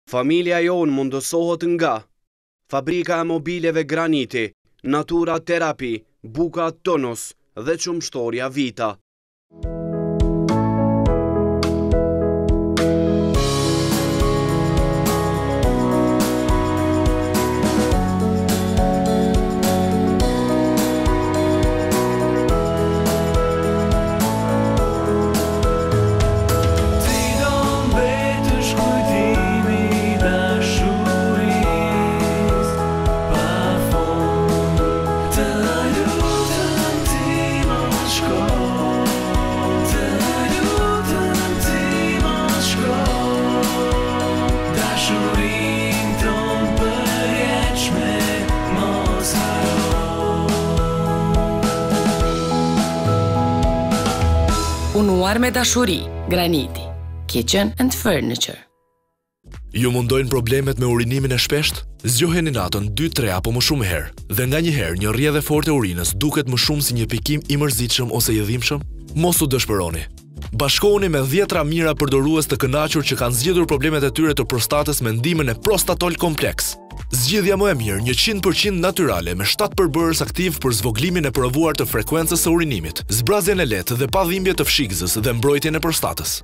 Familja jonë mundësohet nga Fabrika e mobileve Graniti, Natura Terapi, Buka Tonus dhe Qumshtoria Vita. Unuar me dashuri, Graniti, Kitchen and Furniture. Ju mundojnë problemet me urinimin e shpesht? Zgjoheni natën 2-3 apo më shumë herë, dhe nganjëherë një rrjedhë e fortë e urinës duket më shumë si një pikim i mërzitshëm ose i dhimbshëm? Mos u dëshpëroni. Bashkohuni me 10 mira përdorues të kënaqur që kanë zgjedhur problemet e tyre të prostatës me ndihmën e Prostatol Kompleks. Zgjidhja më e mirë, 100% natyrale me 7 përbërës aktiv për zvogëlimin e provuar të frekuencës së urinimit, zbrazjen e lehtë dhe pa dhimbje të fshikëzës dhe mbrojtjen e prostatës.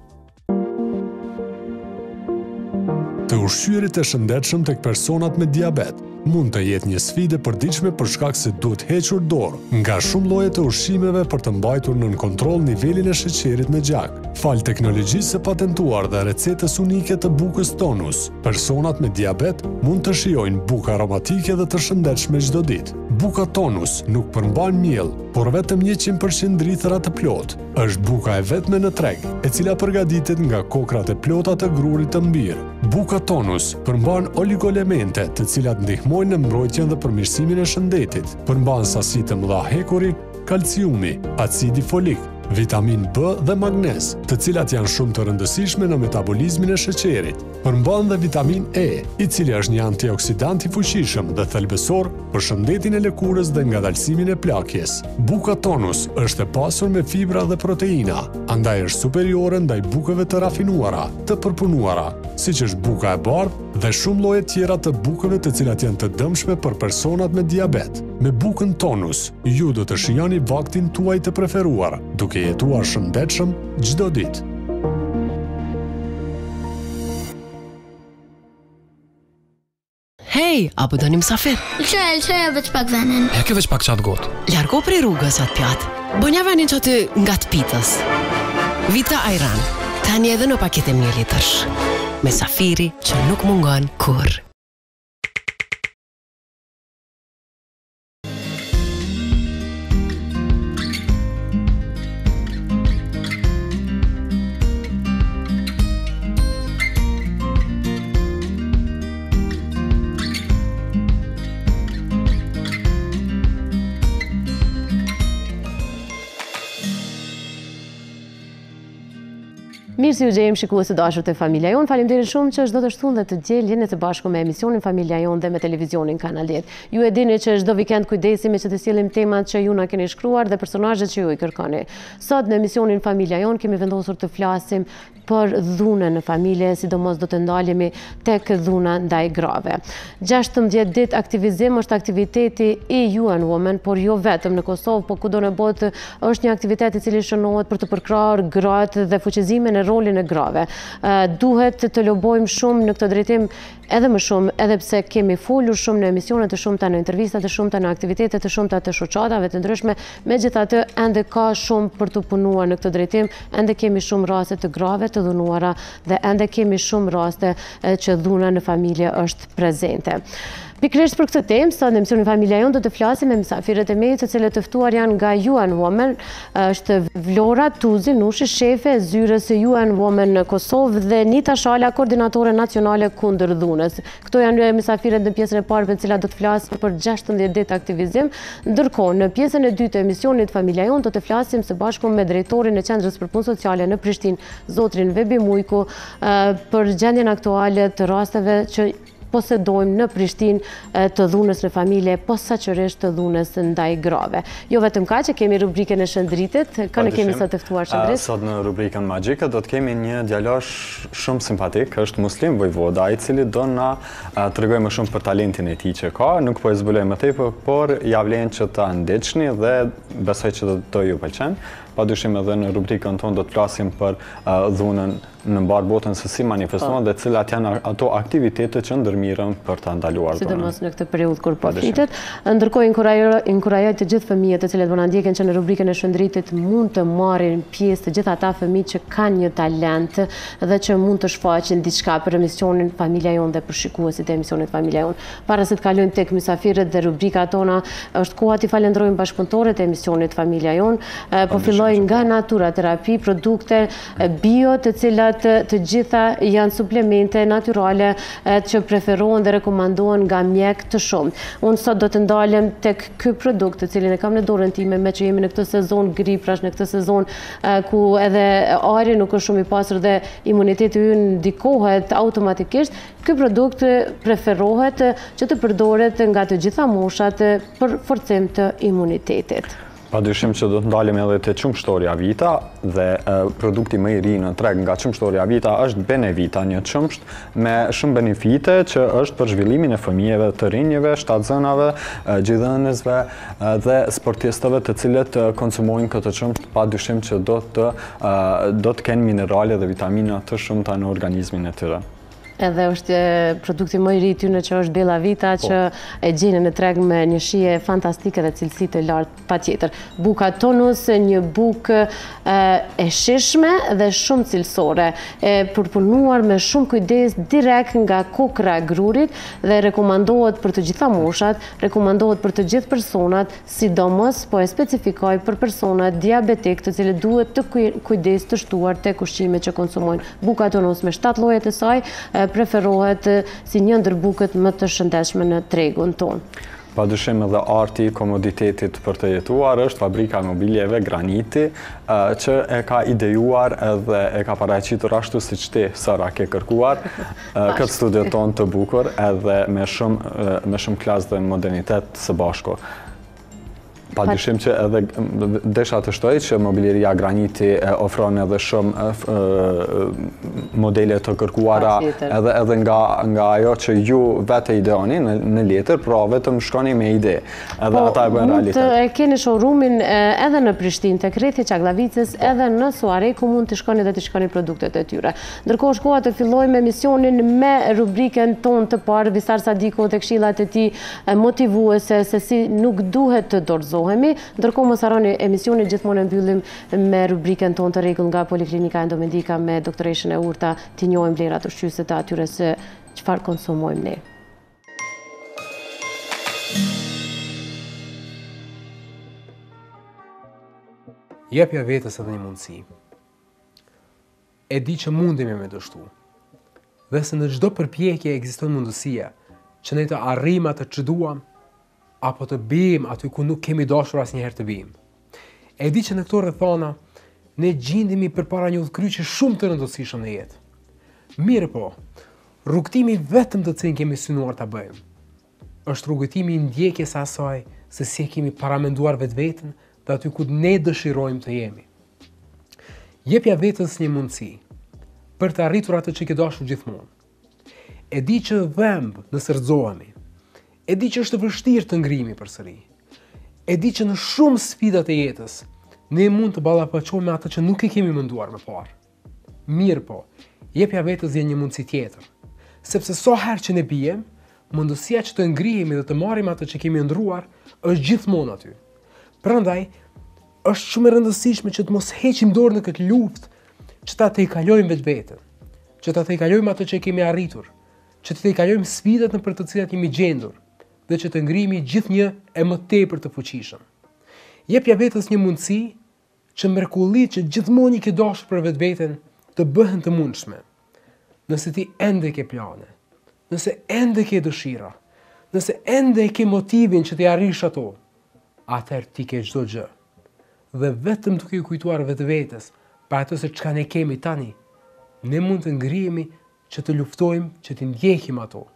Të ushqyerit e shëndetshëm tek personat me diabet mund të jetë një sfidë e përditshme për shkak se duhet hequr dorë nga shumë lloje të ushqimeve për të mbajtur nën kontroll nivelin e sheqerit në gjak. Fal teknologjisë së patentuar dhe recetës unike të bukës Tonus, personat me diabet mund të shijojnë bukë aromatike dhe të shëndetshme çdo ditë. Buka Tonus nuk përmban miell, por vetëm 100% drithëra të plotë. Është buka e vetme në treg, e cila përgatitet nga kokrat e plota të grurit të mbirë. Buka Tonus përmban oligoelemente, të cilat ndihmojnë në mbrojtjen dhe përmirësimin e shëndetit. Përmban sasi të mëdha hekuri, kalciumi, acidi folik, vitamin B dhe magnez, të cilat janë shumë të rëndësishme në metabolizmin e sheqerit. Përmban dhe vitamin E, i cili është një antioksidant i fuqishëm dhe thelbësor për shëndetin e lëkurës dhe ngadalësimin e plakjes. Buka Tonus është e pasur me fibra dhe proteina, andaj është superiore ndaj bukëve të rafinuara, të përpunuara, siç është buka e bardhë dhe shumë lloje tjera të bukëve të cilat janë të dëmshme për personat me diabet. Me bukën Tonus, ju do të shijoni vaktin tuaj të preferuar, duke jetuar shëndetshëm çdo ditë. Hej, apo doni msafir? Lëqoja veç pak venin. Ja ke veç pak qatë gotë. Largo prej rrugës atë pjatë. Bënja venin që aty nga të pitës. Vita Ajran, tani edhe në paketë 1 litërsh. Me safiri që nuk mungon kur. Mirë si u gjejmë shikues të dashur të Familja Jon. Faleminderit shumë që çdo të shtunë dhe të diel jeni të bashku me emisionin Familja Jon dhe me televizionin Kanal 10. Ju e dini që çdo vikend kujdesemi që të sjellim temat që ju na keni shkruar dhe personazhet që ju i kërkoni. Sot në emisionin Familja Jon kemi vendosur të flasim për dhunën në familje, sidomos do të ndalemi tek dhuna ndaj grave. 16 ditë aktivizim është aktiviteti i UN Women, por jo vetëm në Kosovë, por kudo në botë është një aktivitet i cili shënohet për të përkrahur gratë dhe fuqizimin e rolin e grave. Duhet të lobojmë shumë në këtë drejtim edhe më shumë, edhe pse kemi folur shumë në emisione të shumta, në intervista të shumta, në aktivitete të shumta të shoqatave të ndryshme, megjithatë ende ka shumë për të punuar në këtë drejtim, ende kemi shumë raste të grave të dhunuara dhe ende kemi shumë raste që dhuna në familje është prezente. Pikërisht për këtë temë, sot në emisionin Familja Jon do të flasim me mysafirët e mi, të cilët të ftuar janë nga UN Women, është Vlora Tuzi Nushi, shefe e zyrës UN Women në Kosovë dhe Nita Shala, koordinatore nacionale kundër dhunës. Këto janë mysafirët në pjesën e parë për të cilat do të flasim për 16 ditë aktivizim, ndërkohë në pjesën e dytë të emisionit Familja Jon do të flasim së bashku me drejtorin e Qendrës për Punë Sociale në Prishtinë, zotrin Vebi Mujku, për gjendjen aktuale të rasteve që posedojmë në Prishtinë të dhunës në familje, posaçërisht të dhunës ndaj grave. Jo vetëm kaq, që kemi rubrikën e shëndritit, kënë kemi sot të ftuar shëndrit. Sot në rubrikën magjike do të kemi një djalosh shumë simpatik, është Muslim Vojvoda, i cili do na tregojë më shumë për talentin e tij që ka, nuk po e zbuloj më tepër, por ja vlen që ta ndiqni dhe besoj që do ju pëlqen. Padyshim edhe në rubrikën tonë do të flasim për dhunën në mbar botën, se si manifestohen dhe cilat janë ato aktivitete që ndërmirën për ta ndaluar dhunën. Sidomos në këtë periudhë kur po flitet. Ndërkohë inkurajoj të gjithë fëmijët të cilët do na ndjekin që në rubrikën e shëndritit mund të marrin pjesë të gjithë ata fëmijë që kanë një talent dhe që mund të shfaqin diçka për emisionin Familja Jon dhe për shikuesit e emisionit Familja Jon. Para se të kalojmë tek mysafirët dhe rubrika tona, është koha t'i falenderojmë bashkëpunëtorët e emisionit Familja Jon. Po filloj nga Natura Terapi, produkte bio të cilat të gjitha janë suplemente natyrale që preferohen dhe rekomandohen nga mjek të shumë. Unë sot do të ndalem tek ky produkt të cilin e kam në dorën time, me që jemi në këtë sezon griprash, në këtë sezon ku edhe ajri nuk është shumë i pasur dhe imuniteti ynë ndikohet automatikisht. Ky produkt preferohet që të përdoret nga të gjitha moshat për forcim të imunitetit. Padyshim që do të ndalim edhe te qumshtoria Vita dhe produkti më i ri në treg nga qumshtoria Vita është Benevita, një qumsht me shumë benefite që është për zhvillimin e fëmijëve, të rinjve, shtatzënave, gjithënësve dhe sportistëve të cilët konsumojnë këtë qumsht, padyshim që do të kenë minerale dhe vitamina të shumta në organizmin e tyre. Edhe është produkti më i ri tyne që është Bella Vita, që e gjeni në treg me një shije fantastike dhe cilësi të lartë patjetër. Buka Tonus, një bukë e shishme dhe shumë cilësore, e përpunuar me shumë kujdes direkt nga kokra e grurit dhe rekomandohet për të gjitha moshat, rekomandohet për të gjithë personat, sidomos po e specifikoj për personat diabetik të cilët duhet të kujdes të shtuar tek ushqimet që konsumojnë. Buka Tonus me 7 llojet e saj preferohet si një ndër bukët më të shëndetshme në tregun tonë. Padyshim edhe arti i komoditetit për të jetuar është fabrika e mobiljeve Graniti, që e ka idejuar edhe e ka paraqitur ashtu siç ti Sara ke kërkuar këtë studio tonë të bukur edhe me shumë klasë dhe modernitet së bashku. Padyshim që edhe desha të shtoj që mobiljeria Graniti ofron edhe shumë modele të kërkuara edhe nga ajo që ju vete ideoni në letër, pra vetëm shkoni me ide. Edhe ata e bëjnë realitet. Mund të keni showroomin edhe në Prishtinë, tek rrethi Çaglavicës, edhe në Suare, ku mund të shkoni dhe të shkoni produktet e tyre. Ndërkohë është koha të fillojmë emisionin me rubrikën tonë të parë, Visar Sadiko dhe këshillat e tij motivuese se si nuk duhet të dorëzohemi. Ndërkohë mos harroni emisionin gjithmonë mbyllim me rubrikën tonë të rregull nga Poliklinika Endomedika me doktoreshën e urta, t'i njohim vlerat ushqyese të atyre se çfarë konsumojmë ne. Jepja vetes edhe një mundësi. E di që mundemi me dështu. Dhe se në çdo përpjekje ekziston mundësia që ne të arrijmë atë që duam, apo të bijmë aty ku nuk kemi dashur asnjëherë të bijmë. E di që në këto rrethana ne gjendemi përpara një udhkryqje shumë të rëndësishme në jetë. Mirë po, rrugtimi vetëm të cilin kemi synuar ta bëjmë është rrugëtimi i ndjekjes së asaj se si e kemi paramenduar vetveten dhe aty ku ne dëshirojmë të jemi. Jepja vetes një mundësi për të arritur atë që ke dashur gjithmonë. E di që dhëmb nëse rrëzohemi. E di që është vështirë të ngrihemi përsëri. E di që në shumë sfidat e jetës ne mund të ballafaqohemi me atë që nuk e kemi menduar më parë. Mirë po, jepja vetes janë një mundësi tjetër, sepse sa herë që ne bijem, mundësia që të ngrihemi dhe të marrim atë që kemi ndruar është gjithmonë aty. Prandaj, është shumë e rëndësishme që të mos heqim dorë në këtë luftë, që ta tejkalojmë vetveten, që ta tejkalojmë atë që kemi arritur, që të tejkalojmë sfidat në për të cilat jemi gjendur, dhe që të ngrihemi gjithnjë e më tepër të fuqishëm. Jepja vetes një mundësi që mrekullitë që gjithmonë i ke dashur për vetveten të bëhen të mundshme. Nëse ti ende ke plane, nëse ende ke dëshira, nëse ende ke motivin që të arrish ato, atëherë ti ke çdo gjë. Dhe vetëm duke i kujtuar vetvetes për atë se çka ne kemi tani, ne mund të ngrihemi që të luftojmë, që të ndjekim ato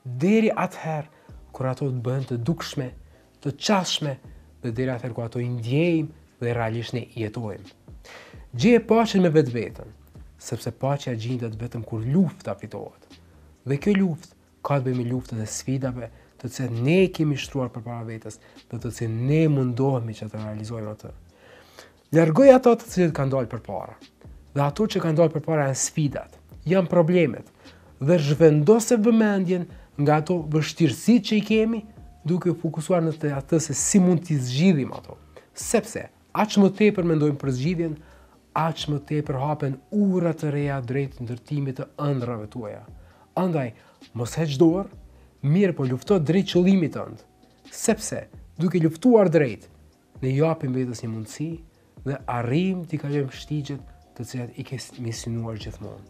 deri atëherë kur ato të bëhen të dukshme, të qashme, dhe deri atëherë kur ato i ndjejmë dhe realisht ne jetojmë. Gjeje paqen me vetveten, sepse paqja gjendet vetëm kur lufta fitohet. Dhe kjo luftë ka të bëjë me luftën e sfidave, të cilat ne kemi shtruar përpara vetes, dhe të cilat ne mundohemi që të realizojmë atë. Largoj ato të cilët kanë dalë përpara. Dhe ato që kanë dalë përpara janë sfidat, janë problemet, dhe zhvendose vëmendjen nga ato vështirësitë që i kemi, duke fokusuar në atë se si mund t'i zgjidhim ato. Sepse aq më tepër mendojmë për zgjidhjen, aq më tepër hapen ura të reja drejt ndërtimit të ëndrave tuaja. Andaj, mos heq dorë, mirë po lufto drejt qëllimit tënd, sepse duke luftuar drejt, ne japim vetes një mundësi dhe arrijmë t'i kalojmë shtigjet të cilat i kemi synuar gjithmonë.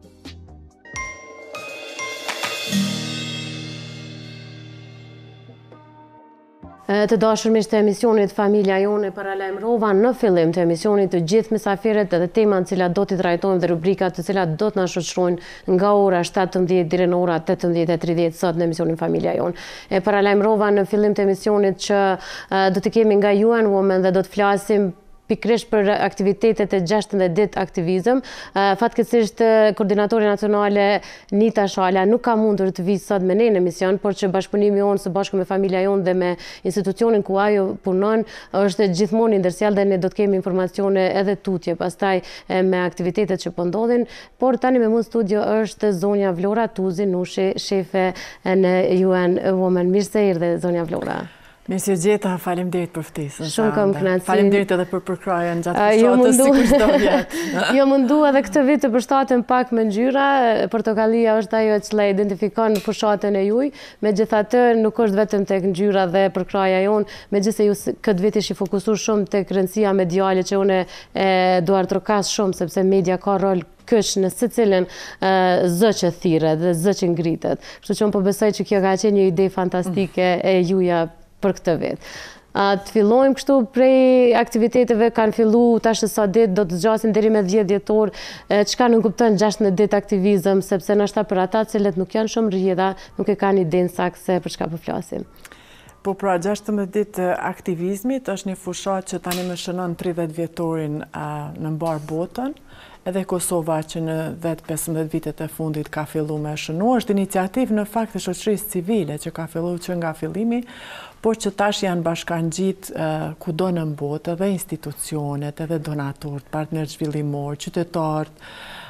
Të dashur miq të emisionit Familja Jone, paralajmërova në fillim të emisionit të gjithë mysafirët dhe temat të cilat do t'i trajtojmë dhe rubrikat të cilat do të na shoqërojnë nga ora 17 deri në ora 18:30 sot në emisionin Familja Jone. Paralajmërova në fillim të emisionit që do të kemi nga UN Women dhe do të flasim pikërisht për aktivitetet e 16 ditë aktivizëm. Fatkeqësisht koordinatori nacionale Nita Shala nuk ka mundur të vijë sot me ne në emision, por që bashkëpunimi jonë së bashku me Familja Jonë dhe me institucionin ku ajo punon është gjithmonë i ndërsjellë dhe ne do të kemi informacione edhe tutje pastaj me aktivitetet që po ndodhin. Por tani me mua në studio është zonja Vlora Tuzi Nushi, shefe në UN Women. Mirë se erdhe zonja Vlora. Mirë se gjeta, faleminderit për ftesën. Shumë kam kënaqësi. Faleminderit edhe për përkrajen gjatë fushatës, sikur çdo vit. Jo mundu edhe këtë vit të përshtatem pak me ngjyra. Portokallia është ajo që la identifikon fushatën e juaj. Megjithatë, nuk është vetëm tek ngjyra dhe përkraja jonë, megjithëse ju këtë vit ishi fokusuar shumë tek rëndësia mediale që unë dua të trokas shumë sepse media ka rol kësh në secilin zë që thirret dhe zë që ngritet. Kështu që unë po besoj që kjo ka qenë një ide fantastike e juaja për këtë vit. Të fillojmë kështu prej aktiviteteve, kanë fillu tash sa ditë, do të zgjasin deri me 10 dhjetor. Çka nuk kupton 16 ditë aktivizëm, sepse ndoshta për ata cilët nuk janë shumë rrjedha, nuk e kanë idenë saktë për çka po flasim. Po pra, 16 ditë aktivizmit është një fushat që tani më shënon 30 vjetorin në mbar botën. Edhe Kosova që në 10-15 vitet e fundit ka fillu me shënu, është iniciativë në fakt e shoqërisë civile që ka fillu që nga fillimi, por që tash janë bashkangjit kudo në botë, edhe institucionet, edhe donatorët, partnerët zhvillimor, qytetarët,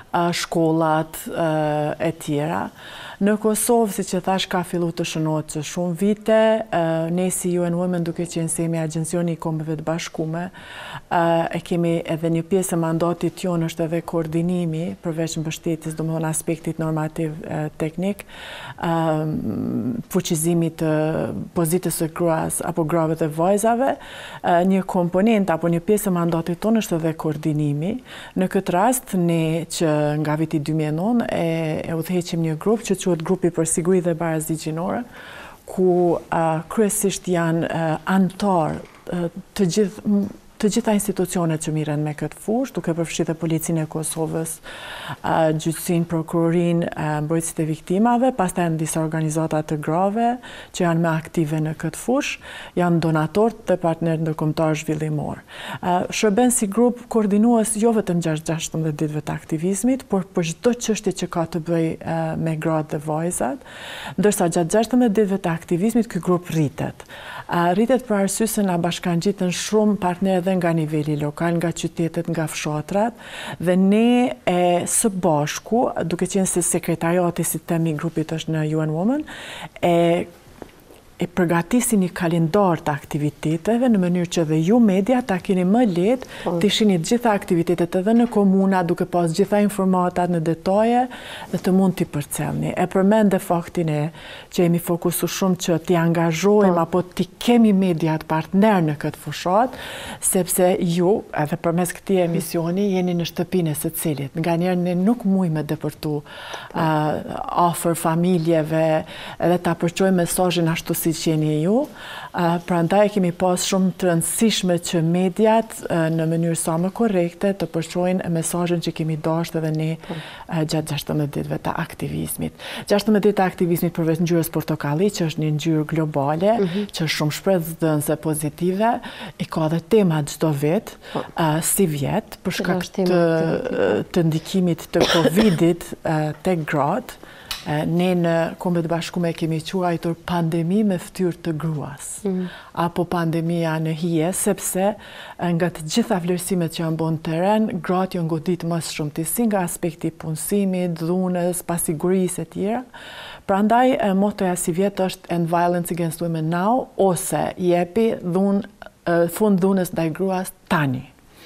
shkollat e tjera. Në Kosovë, si që thash, ka fillu të shënohet që shumë vite, ne si UN Women duke qenë semi Agjencioni i Kombeve të Bashkume, e kemi edhe një pjesë e mandatit jonë është edhe koordinimi, përveç mbështetjes, domethënë aspektit normativ teknik, fuqizimit të pozitës së gruas apo grave dhe vajzave, një komponent apo një pjesë e mandatit tonë është edhe koordinimi. Në këtë rast, ne që nga viti 2009 e udhëheqim një grup që quhet Grupi për Siguri dhe Barazi Gjinore, ku kryesisht janë anëtar të gjitha institucionet që miren me këtë fushë, duke përfshirë Policinë e Kosovës, gjyqësinë, prokurorinë, mbrojtësit e viktimave, pastaj janë disa organizata të grave që janë më aktive në këtë fushë, janë donatorë dhe partnerë ndërkombëtar zhvillimor. Shërben si grup koordinues jo vetëm 16 ditëve të aktivizmit, por për çdo çështje që ka të bëjë me gratë dhe vajzat, ndërsa gjatë 16 ditëve të aktivizmit ky grup rritet. Rritet për arsye se na bashkangjiten shumë partnerë dhe nga niveli lokal, nga qytetet, nga fshatrat, dhe ne së bashku, duke qenë se sekretariati si temi grupit është në UN Women, e përgatisi një kalendar të aktiviteteve në mënyrë që dhe ju media ta keni më lehtë të shihni të gjitha aktivitetet edhe në komuna, duke pas gjitha informatat në detaje dhe të mund t'i përcjellni. E përmend faktin që jemi fokusuar shumë që t'i angazhojmë apo t'i kemi mediat partner në këtë fushat, sepse ju, edhe përmes këtij emisioni, jeni në shtëpinë e secilit. Nganjëherë ne nuk mujmë të depërtu afër familjeve edhe ta përçojmë mesazhin ashtu si si që jeni ju. Prandaj kemi pas shumë të rëndësishme që mediat në mënyrë sa më korrekte të përshojnë mesazhin që kemi dashur edhe ne gjatë 16 ditëve të aktivizmit. 16 ditë të aktivizmit përveç ngjyrës portokalli, që është një ngjyrë globale, që është shumë shpresdhënëse pozitive, i ka dhe tema çdo vit, si vjet, për shkak të ndikimit të Covidit tek gratë. Ne në Kombet Bashkuara kemi quajtur pandemi me ftyrë të gruas, apo pandemia në hije, sepse nga të gjitha vlerësimet që janë bën në terren, gratë janë goditur më shumë si nga aspekti punësimit, dhunës, pasigurisë e tjera. Prandaj motoja si vjet është End Violence Against Women Now, ose jepi fund dhunës ndaj gruas tani.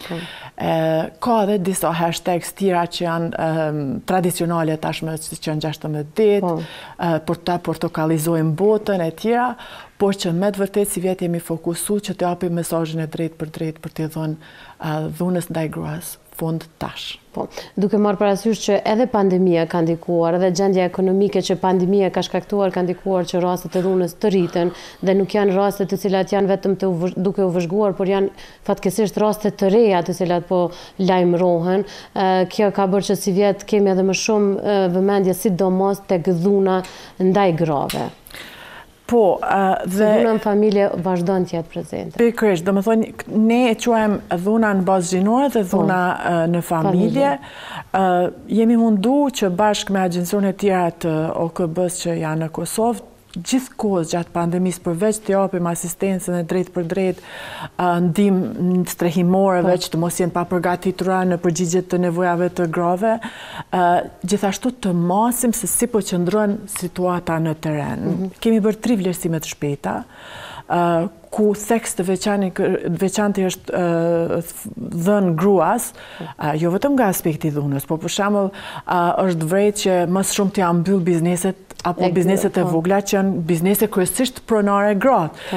Ka edhe disa hashtags tjera që janë tradicionale tashmë që janë 16 ditë, për ta portokallizojmë botën e tjera, por që me të vërtet si vjet jemi fokusu që të japim mesazhin e drejt për t'i dhënë dhunës ndaj gruas fund tash. Duke marrë parasysh që edhe pandemia ka ndikuar, edhe gjendja ekonomike që pandemia ka shkaktuar ka ndikuar që rastet e dhunës të rriten, dhe nuk janë raste të cilat janë vetëm duke u vëzhguar, por janë fatkeqësisht raste të reja të cilat po lajmërohen. Kjo ka bërë që si vjet kemi edhe më shumë vëmendje sidomos tek dhuna ndaj grave. Po, dhe dhuna në familje vazhdon të jetë prezente. Pikërisht, domethënë ne e quajmë dhuna në bazë gjinore dhe dhuna në familje. Jemi mundu që bashkë me agjencione tjera të OKB-s që janë në Kosovë, gjithkohës gjatë pandemisë përveç të japim asistencën e drejt për drejt, ndihmë strehimore veç të mos jenë pa përgatitura në përgjigje të nevojave të grave, gjithashtu të masim se si po qëndron situata në terren. Kemi bërë 3 vlerësime të shpejta, ku theks të veçanti është dhënë gruas, jo vetëm nga aspekti dhunës, por për shembull është vërejtë që më shumë të janë mbyll bizneset apo bizneset e vogla që janë biznese kryesisht pronare gratë.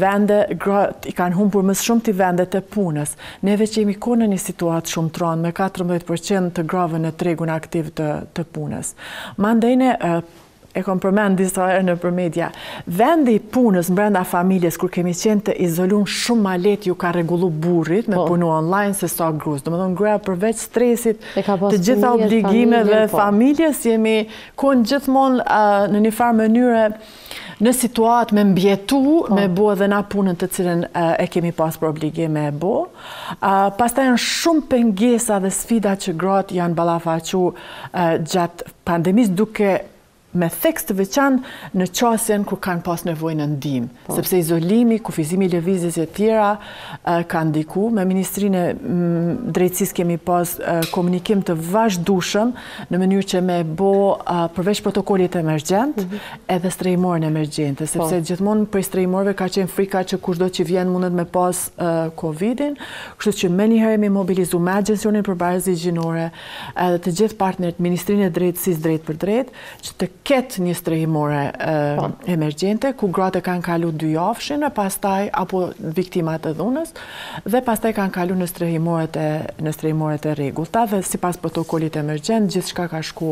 Gratë i kanë humbur më shumë të vendet e punës. Neve që jemi kohë në një situatë shumë tronë, me 14% të grave në tregun aktiv të punës. Mandejne, e kom përmend disa herë në për media, vendi i punës brenda familjes, kur kemi qenë të izolun shumë ma lehtë ju ka rregullu burrit me punu online se sa gruas. Domethënë gruaja përveç stresit të gjitha obligimeve familjes, jemi konë gjithmonë në një farë mënyre në situatë me mbjetu, me bo edhe na punën të cilën e kemi pas për obligime e bo. Pastaj janë shumë pengesa dhe sfida që gratë janë ballafaqu gjatë pandemisë, duke me theks të veçantë në qasjen kur kanë pas nevojë në ndihmë, sepse izolimi, kufizimi i lëvizjes e tjera ka ndiku. Me Ministrinë e Drejtësisë kemi pas komunikim të vazhdueshëm në mënyrë që me bo përveç protokollit emergjent, edhe strehimorën emergjente, sepse gjithmonë për strehimorëve ka qenë frika që kushdo që vjen mundet me pas Covidin, kështu që menjëherë jemi mobilizuar me agjencionin për barazë gjinore, edhe të gjithë partnerët, Ministrinë e Drejtësisë drejt për drejt, që të ketë një strehimore emergjente, ku gratë kanë kalu 2 javëshin, pastaj apo viktimat e dhunës, dhe pastaj kanë kalu në strehimoret e rregullta, dhe sipas protokollit emergjent, gjithçka ka shku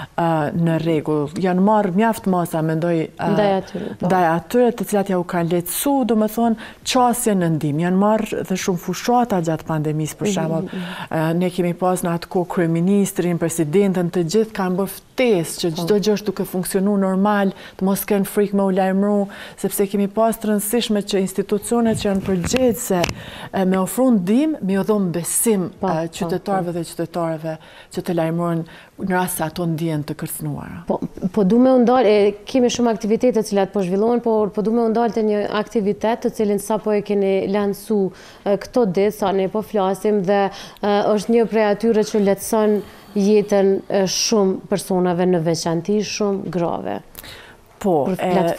në rregull. Janë marrë mjaft masa, mendoj, ndaj atyre të cilat ja u kanë lehtësu, domethënë qasjen në ndihmë. Janë marrë dhe shumë fushata gjatë pandemisë, për shembull. Ne kemi pas në atë kohë kryeministrin, presidentën, të gjithë kanë bërë ftesë që çdo gjë duke funksionu normal, të mos kenë frikë me u lajmëru, sepse kemi pas të rëndësishme që institucionet që janë përgjegjëse me ofru ndihmë, me u dhënë besim qytetarëve dhe qytetarëve që të lajmërohen në rast se ato ndihen të kërcënuara. Po du me u ndalë, kemi shumë aktivitete të cilat po zhvillohen, por du me u ndalë të një aktivitet të cilin sapo e keni lansu këto ditë, sa ne po flasim, dhe është një prej atyre që lehtëson jetën shumë personave, në veçanti shumë grave. Po,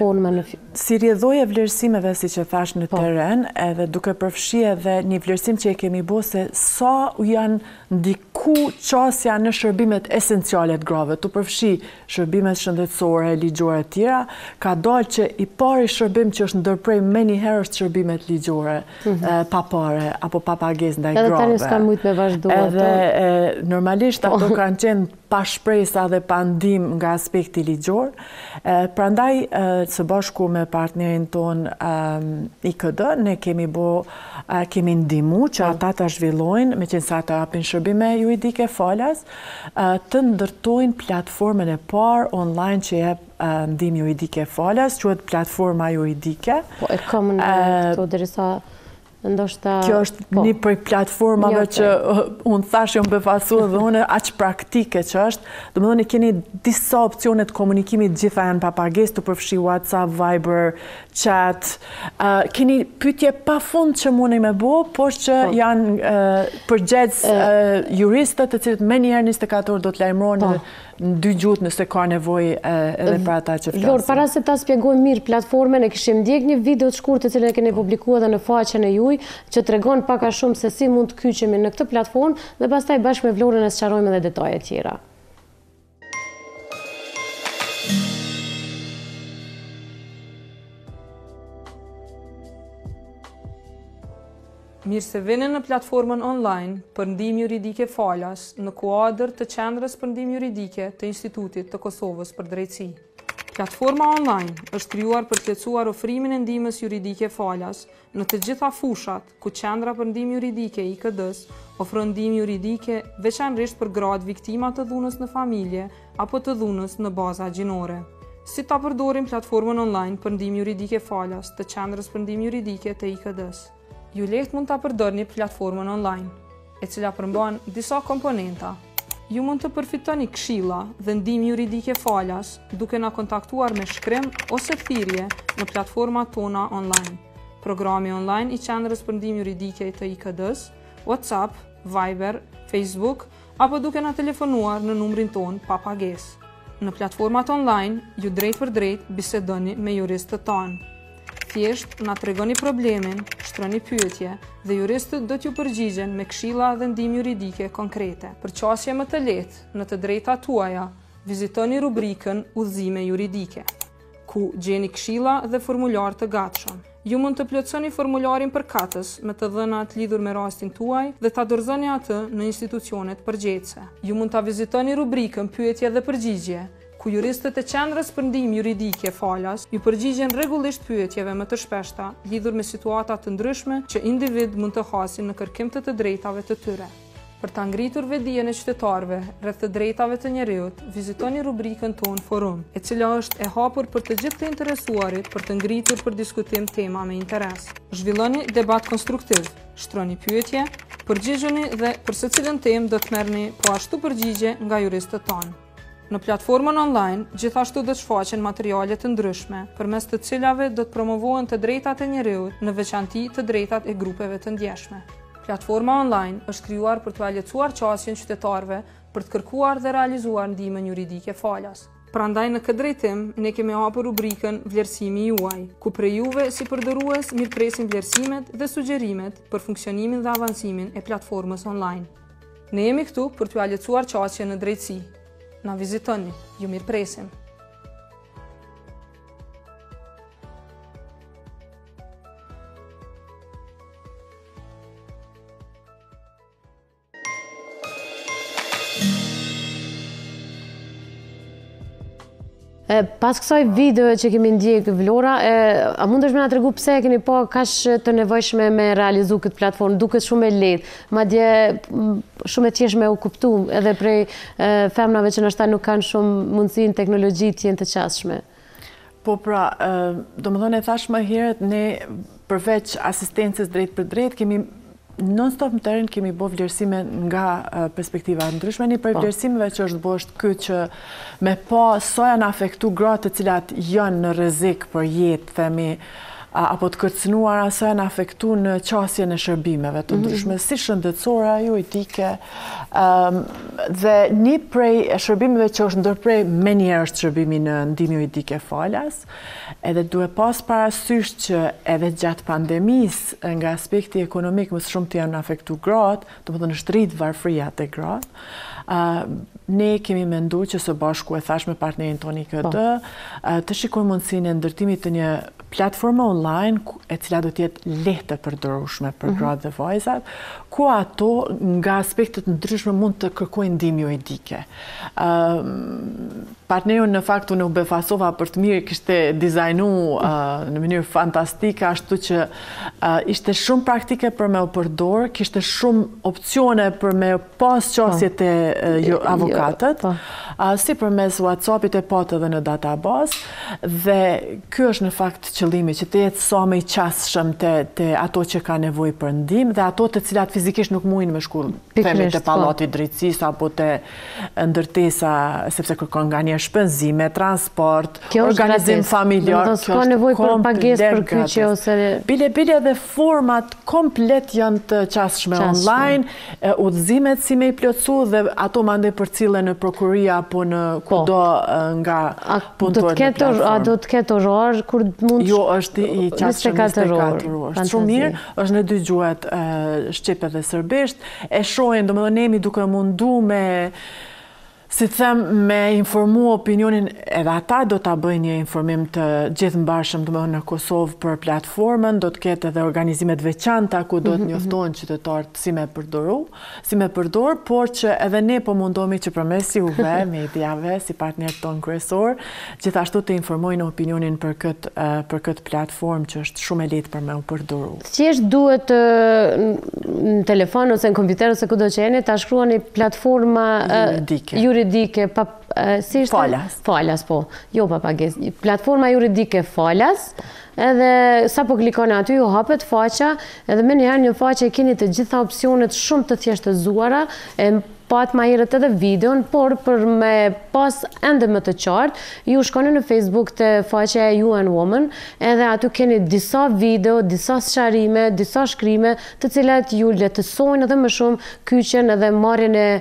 si rrjedhoj e vlerësimeve, si që thash në terren, edhe duke përfshi edhe një vlerësim që e kemi bo se sa u janë ndiku qasja në shërbimet esenciale të grave, të përfshi shërbimet shëndetësore, ligjore të tjera, ka dalë që i pari shërbim që është ndërprej me njëherë është shërbimet ligjore, pa pare, apo pa pagesë ndaj grave. Edhe tani s'ka mujt me vazhdu ato. Edhe normalisht ato kanë qenë pa shpresa dhe pa ndim nga aspekti ligjor. Prandaj, së bashku me partnerin ton IKD, ne kemi ndimu që ata ta zhvillojnë, me qenë sa ta hapin shërbime juridike falas, të ndërtojnë platformën e parë online që jep ndim juridike falas, quhet platforma juridike. Po e kam në to derisa ndoshta kjo është një prej platformave që unë thash jam befasuar dhe unë aq praktike që është. Domethënë keni disa opsione të komunikimit, gjitha janë pa pagesë, të përfshi WhatsApp, Viber, chat. Keni pyetje pafund që mundi me bë, por që janë përgjegjës juristët, të cilët më njëherë 24 orë do të lajmërohen në 2 gjuhë nëse ka nevojë edhe për ata që flasin. Lor, para se ta shpjegojmë mirë platformën, e kishim ndjek një video të shkurtë të cilën e keni publikuar edhe në faqen e juaj, që tregon pak a shumë se si mund të kyçemi në këtë platformë dhe pastaj bashkë me Vlorën e sqarojmë edhe detajet tjera. Mirë se vini në platformën online për ndihmë juridike falas në kuadër të Qendrës për Ndihmë Juridike të Institutit të Kosovës për Drejtësi. Platforma online është krijuar për të lehtësuar ofrimin e ndihmës juridike falas në të gjitha fushat ku Qendra për Ndihmë Juridike IKD-s ofron ndihmë juridike veçanërisht për gratë viktima të dhunës në familje apo të dhunës në baza gjinore. Si ta përdorim platformën online për ndihmë juridike falas të Qendrës për Ndihmë Juridike të IKD-s? Ju lehtë mund ta përdorni platformën online, e cila përmban disa komponenta. Ju mund të përfitoni këshilla dhe ndihmë juridike falas duke na kontaktuar me shkrim ose thirrje në platformat tona online. Programi online i Qendrës për Ndihmë Juridike të IKD-s, WhatsApp, Viber, Facebook apo duke na telefonuar në numrin ton pa pagesë. Në platformat online, ju drejt për drejt bisedoni me juristët tanë. Thjesht na tregoni problemin, shtroni pyetje dhe juristët do t'ju përgjigjen me këshilla dhe ndihmë juridike konkrete. Për qasje më të lehtë në të drejtat tuaja, vizitoni rubrikën Udhëzime juridike, ku gjeni këshilla dhe formular të gatshëm. Ju mund të plotësoni formularin përkatës me të dhënat lidhur me rastin tuaj dhe ta dorëzoni atë në institucionet përgjegjëse. Ju mund ta vizitoni rubrikën Pyetje dhe përgjigje, ku juristët e Qendrës për Ndihmë Juridike falas ju përgjigjen rregullisht pyetjeve më të shpeshta lidhur me situata të ndryshme që individ mund të hasin në kërkim të drejtave të tyre. Për ta ngritur vetdijen e qytetarëve rreth të drejtave të njerëzit, vizitoni rubrikën tonë Forum, e cila është e hapur për të gjithë të interesuarit për të ngritur për diskutim tema me interes. Zhvilloni debat konstruktiv, shtroni pyetje, përgjigjeni dhe për secilën temë do të merrni po ashtu përgjigje nga juristët tanë. Në platformën online, gjithashtu do të shfaqen materiale të ndryshme, përmes të cilave do të promovohen të drejtat e njerëzit, në veçanti të drejtat e grupeve të ndjeshme. Platforma online është krijuar për të lehtësuar qasjen qytetarëve për të kërkuar dhe realizuar ndihmën juridike falas. Prandaj në këtë drejtim, ne kemi hapur rubrikën Vlerësimi juaj, ku prej juve si përdorrues mirëpresim vlerësimet dhe sugjerimet për funksionimin dhe avancimin e platformës online. Ne jemi këtu për t'ju lehtësuar qasjen në drejtësi. Na vizitoni, ju mirëpresim. Pas kësaj video që kemi ndjek Vlora, a mundesh me na tregu pse e keni pa kaq të nevojshme me realizu këtë platformë, duket shumë e lehtë, madje shumë e thjeshtë me u kuptu edhe prej femnave që ndoshta nuk kanë shumë mundësi në teknologji të jenë të qasshme. Po pra, domethënë e thash më herët, ne përveç asistencës drejt për drejt kemi non-stop në teren kemi bo vlerësime nga perspektiva ndryshme. Një prej vlerësimeve që është bo është këtë që me pa sa janë afektu gratë të cilat janë në rrezik për jetë, themi, apo të kërcënuara, sa janë afektu në qasje në shërbimeve të ndryshme, si shëndetësore, juridike. Dhe një prej shërbimeve që është ndërprej me njerë është shërbimi në ndihmë juridike falas, edhe duhet pas parasysh që edhe gjatë pandemisë, nga aspekti ekonomik më shumë të janë afektu gratë, do më të në shtrit varfëria të gratë, ne kemi mendu që së bashku e thash me partnerin toni këtë, të shikoj mundësinë e ndërtimit të një platforma online e cila do t'jetë lehtë të përdorueshme për gratë dhe vajzat, ku ato nga aspektet ndryshme mund të kërkojnë ndihmë juridike. Partneri në fakt unë u befasova për të mirë, kishte dizajnu në mënyrë fantastike, ashtu që ishte shumë praktike për me u përdor, kishte shumë opcione për me pas qasjet e avokatët, si përmes WhatsAppit e pat edhe në database, dhe ky është në fakt qëllimi, që të jetë sa më i qasshëm te ato që ka nevojë për ndihmë dhe ato të cilat fizikisht nuk mujnë me shku te pallati i drejtësisë apo te ndërtesa, sepse kërkon nga një shpenzime, transport, organizim familjar. Ka nevojë për pagesë për kyçe ose bile dhe format komplet janë të qasshme online, udhëzimet si me i plotësu dhe ato mandej përcillen në prokuria apo në kudo nga punëtorët në platformë. A do të ketë orar kur mund? Jo, është i qasshëm 24 orë. Shumë mirë, është në 2 gjuhët, shqipe dhe serbisht. E shohin, domethënë ne jemi duke mundu me, si them, me informu opinionin, edhe ata do ta bëjnë një informim të gjithëmbarshëm domethënë në Kosovë për platformën, do të ketë edhe organizime të veçanta ku do të njoftohen qytetarët si me përdor, por që edhe ne po mundohemi që përmes juve, mediave, si partner ton kryesor, gjithashtu të informojnë opinionin për këtë platformë që është shumë e lehtë për me u përdoru. Thjesht duhet në telefon ose në kompjuter ose kudo që jeni ta shkruani platforma juridike Falas, po. Jo pa pagesë. Platforma juridike Falas. Edhe sa po klikoni aty ju hapet faqa, edhe me njëherë një faqe keni të gjitha opsionet shumë të thjeshtëzuara, pat ma herët edhe videon, por për me pas ende më të qartë, ju shkoni në Facebook të faqja e UN Woman, edhe aty keni disa video, disa sqarime, disa shkrime, të cilat ju lehtësojnë edhe më shumë kyçen edhe marrjen e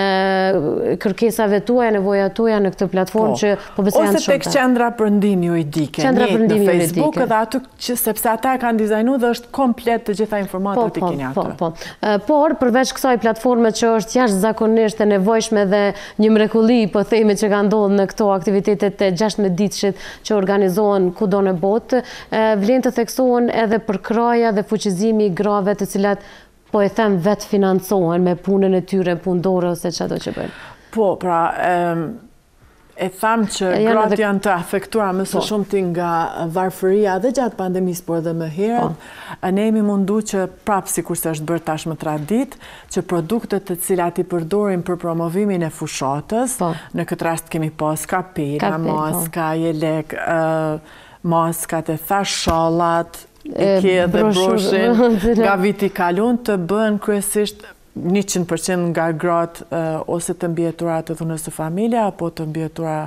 kërkesave tuaja, nevojat tuaja në këtë platformë që po besoj janë shumë. Ose tek qendra për ndihmë juridike, në Facebook, edhe aty sepse ata e kanë dizajnuar dhe është komplet të gjitha informatat i keni aty. Por përveç kësaj platforme që është jashtëzakonisht e nevojshme dhe një mrekulli, po themi, që ka ndodhur në këto aktivitetet e 16 ditëshit që organizohen kudo në botë, vlen të theksohen edhe përkraja dhe fuqizimi i grave të cilat po e them vetë financohen me punën e tyre punëdore ose çdo që bëjnë. Po, pra e tham që gratë janë të afektuara më së shumti nga varfëria dhe gjatë pandemisë, por edhe më herët. Ne jemi mundu që prapë sikurse është bërë tashmë traditë, që produktet të cilat i përdorim për promovimin e fushatës, në këtë rast kemi pas kapela, maska, jelek, maskat e thash, shallat, e kje dhe broshin, nga viti kalon të bën kryesisht 100% nga gratë ose të mbjetura të dhunës së familja apo të mbjetura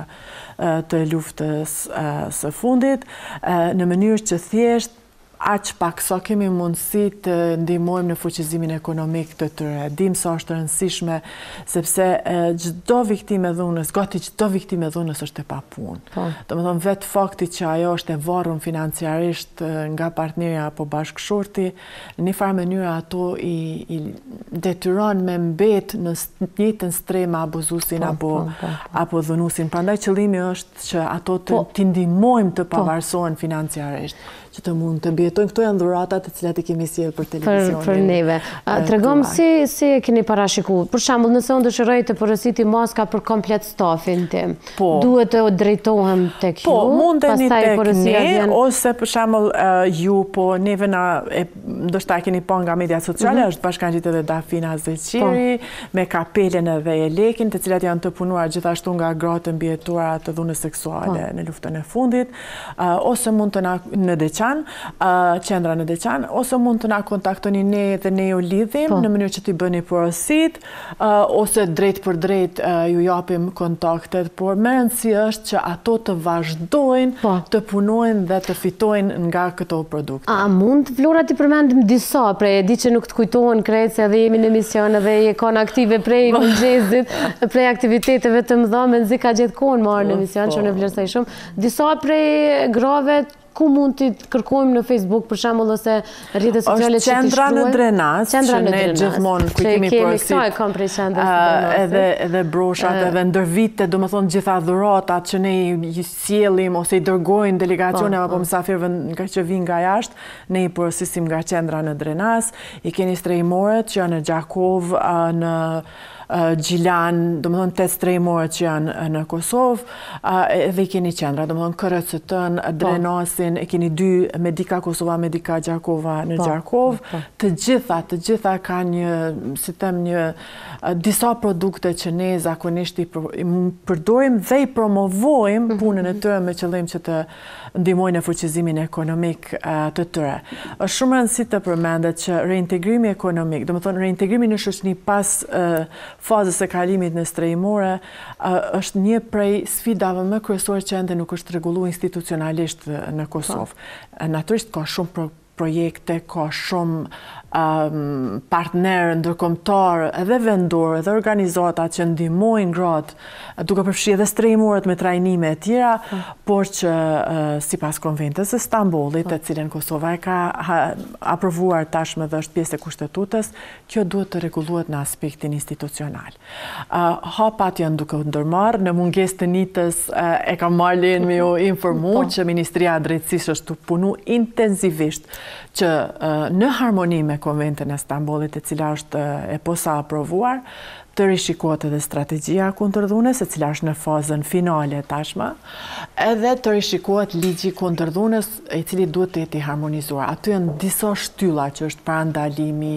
të luftës së fundit, në mënyrë që thjesht aq pak sa kemi mundësi të ndihmojmë në fuqizimin ekonomik të tyre. Dim sa është rëndësishme, sepse çdo viktimë e dhunës, gati çdo viktimë e dhunës është e papunë. Domethënë vetë fakti që ajo është e varur financiarisht nga partneri apo bashkëshorti, në një farë mënyrë ato i detyron me mbet në të njëjtën strema abuzuesin apo dhunuesin. Prandaj qëllimi është që ato të ndihmojmë të pavarësohen financiarisht, që të mund të mbjetojnë. Këto janë dhuratat të cilat i kemi sjellë për televizonin. Për neve. Tregom si e keni parashikuar. Për shembull, nëse unë dëshiroj të porositi maska për komplet stafin tim, duhet të drejtohem tek ju? Po, mundeni tek ne, ose për shembull ju, po neve ndoshta keni pa nga media sociale, është bashkangjitur edhe Dafina Zeqiri, me kapelen edhe Elekin, të cilat janë të punuar gjithashtu nga gratë mbjetura të dhunës seksuale në luftën e fundit, ose mund të në Deçan, qendra në Deçan, ose mund të na kontaktoni ne dhe ne ju lidhim në mënyrë që t'i bëni porosit, ose drejt për drejt ju japim kontaktet, por më rëndësi është që ato të vazhdojnë të punojnë dhe të fitojnë nga këto produkte. A mund Flora t'i përmendim disa prej, e di që nuk të kujtohen krejt se edhe jemi në emision edhe je kanë aktive prej mëngjesit, prej aktiviteteve të mëdha, mendzi ka gjetë kohën marrë në emision që në vlerësoj shumë. Disa prej grave ku mund të kërkojmë në Facebook, për shembull, ose rrjetet sociale që t'i shkruajmë? Qendra në Drenas, që ne gjithmonë ku kemi porosit, edhe broshat, edhe ndër vite, do më thonë gjitha dhuratat që ne i sjellim ose i dërgojnë delegacione apo mysafirëve që vinë nga jashtë, ne i porosisim nga qendra në Drenas, i keni strejmorët që janë në Gjakov, në Gjilan, do më thonë 8 strejmorët që janë në Kosovë, edhe i keni qendra, do më thonë KRCT-n, Drenasin, e keni 2 Medika Kosova, Medika Gjakova në Gjakov, të gjitha ka një, si them, një disa produkte që ne zakonisht i përdorim dhe i promovojmë punën e tyre me qëllim që të ndihmojnë në fuqizimin ekonomik të tyre. Është shumë rëndësishme të përmendet që reintegrimi ekonomik, do më thonë reintegrimi në shoqëri pas fazës së kalimit në strejmore, është një prej sfidave më kryesore që ende nuk është rregulluar institucionalisht në Kosovë. Natyrisht ka shumë projekte, ka shumë partnerë ndërkombëtar edhe vendor edhe organizata që ndihmojnë gratë duke përfshirë edhe strejmorët me trajnime e tjera, por që sipas Konventës së Stambollit, të cilën Kosova e ka aprovuar tashmë dhe është pjesë e kushtetutës, kjo duhet të rregullohet në aspektin institucional. Hapat janë duke u ndërmarrë, në mungesë të nitës e kam marrën me ju informu që Ministria e Drejtësisë është të punu intensivisht që në harmoni me Konventën e Stambollit, e cila është e posa aprovuar, të rishikohet edhe strategjia kundërdhunës, e cila është në fazën finale tashmë, edhe të rishikohet ligji kundërdhunës, i cili duhet të jetë i harmonizuar. Aty janë disa shtylla që është parandalimi,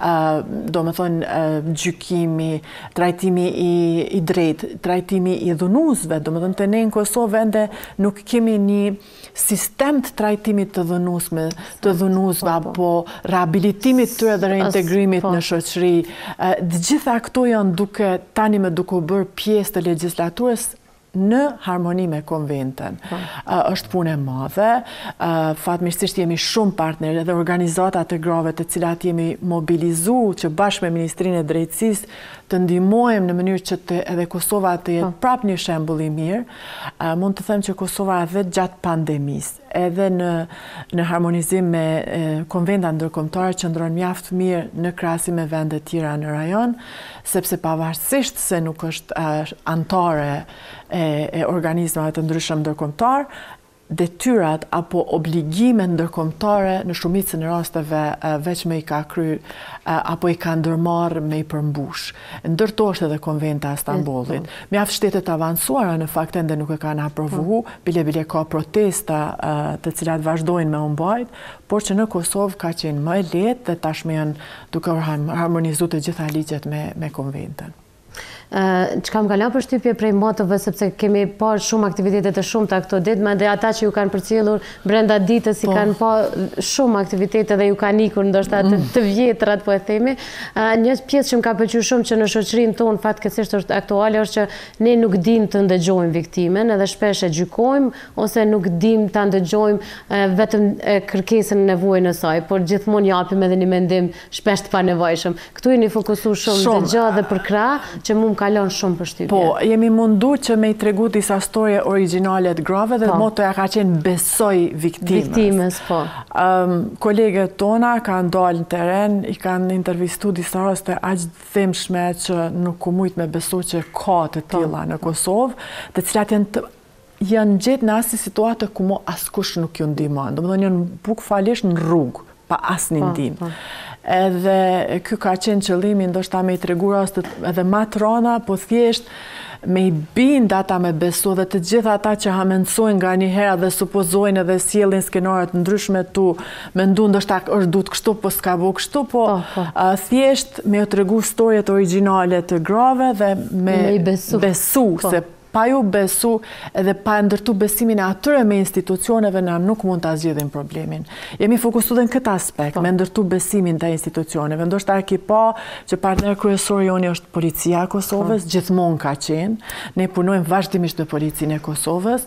do më thonë gjykimi, trajtimi i drejtë, trajtimi i dhunuesve, do më thonë të ne në Kosovë ende nuk kemi një sistem të trajtimit të dhunuesve apo rehabilitimit tyre dhe reintegrimit në shoqëri. Të gjitha këto janë tani me duke u bërë pjesë të legjislaturës në harmoni me Konventën. Është punë e madhe, fatmirësisht jemi shumë partnerë edhe organizata të grave të cilat jemi mobilizuar që bashkë me Ministrinë e Drejtësisë të ndihmojmë në mënyrë që edhe Kosova të jetë prapë një shembull i mirë. Mund të them që Kosova edhe gjatë pandemisë, edhe në harmonizim me konventa ndërkombëtare qëndron mjaft mirë në krahasim me vende tjera në rajon, sepse pavarësisht se nuk është antare e organizmave të ndryshëm ndërkombëtar, detyrat apo obligime ndërkombëtare në shumicën e rasteve veç me i ka kry apo i ka ndërmarrë me i përmbush. Ndërto është edhe Konventa e Stambollit. Mjaft shtetet avancuara në fakt ende nuk e kanë aprovu, bile ka protesta të cilat vazhdojnë me u mbajt, por që në Kosovë ka qenë më e lehtë dhe tashmë janë duke harmonizuar të gjitha ligjet me Konventën. Që kam kalan për shtypje prej motëve, sepse kemi pa shumë aktivitetet e shumë të këto ditë, ma dhe ata që ju kanë përcjellur brenda ditës i kanë pa shumë aktivitetet dhe ju kanë ikur ndoshta të vjetrat, po e themi. Një pjesë që më ka pëlqyer shumë që në shoqërinë tonë fatkeqësisht është aktuale është që ne nuk dim të ndëgjojmë viktimen, edhe shpesh e gjykojmë ose nuk dim ta ndëgjojmë vetëm kërkesën e nevojën e saj, por gjithmonë japim edhe një mendim shpesh të panevojshëm. Këtu jeni fokusuar shumë të gjatë dhe për krah që mund kalon shumë për shtypje. Po, jemi mundu që me i tregu disa storje originale të grave dhe motoja ka qenë besoj viktimës. Viktimës, po. Kolegët tona kanë dalë në teren, i kanë intervistu disa raste aq dhimshme që nuk u mujt me besu që ka të tilla në Kosovë, të cilat janë gjetë në asnjë situatë ku askush nuk ju ndihmon. Domethënë janë bukfalisht në rrugë pa asnjë ndihmë. Edhe ky ka qenë qëllimi ndoshta me i tregu rastet edhe më të rënda, po thjesht me i bind ata me besu dhe të gjitha ata që hamendsojnë nga një herë dhe supozojnë edhe sjellin skenaret ndryshme tu mendu ndoshta është duhet kështu po s'ka bu kështu, po thjesht me u tregu storjet origjinale të grave dhe me besu se pa ju besu edhe pa ndërtu besimin e atyre me institucioneve na nuk mund ta zgjidhim problemin. Jemi fokusuar në këtë aspekt, me ndërtu besimin te institucioneve. Ndoshta e ki pa që partner kryesor joni është Policia e Kosovës, gjithmonë ka qenë. Ne punojmë vazhdimisht me Policinë e Kosovës.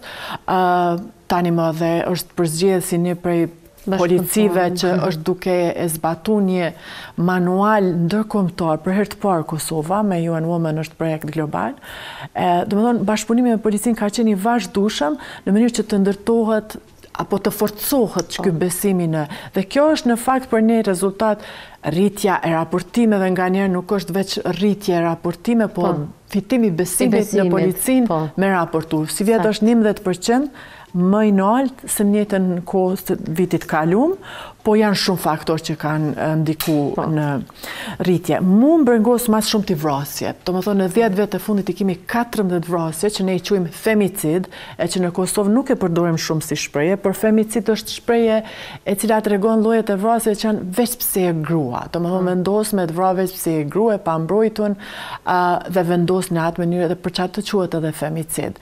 Tani më dhe është përzgjedhur si një prej policive që është duke e zbatu një manual ndërkombëtar për herë të parë Kosova, me UN Women është projekt global. Domethënë bashkëpunimi me policinë ka qenë i vazhdueshëm në mënyrë që të ndërtohet apo të forcohet që ky besimi në... Dhe kjo është në fakt për një rezultat rritja e raportimeve, nga njerë nuk është veç rritja e raportime, po fitimi besimit në policin me raportu. Si vjetë është 11%, më i naltë se njëtën kohë të vitit kalum, po janë shumë faktor që kanë ndiku në rritje. Mu më brengos mas shumë t'i vrasje. Do më thonë, në 10 vjetë e fundit i kemi 14 vrasje, që ne i quajmë femicid, e që në Kosovë nuk e përdorim shumë si shpreje, por femicid është shpreje e cila të regon llojet e vrasje që janë veç pse e grua. Do më thonë, vendos me të vra veç pse e grua, e pa mbrojtun, dhe vendos në atë mënyrë dhe për qatë të quhet edhe femicid.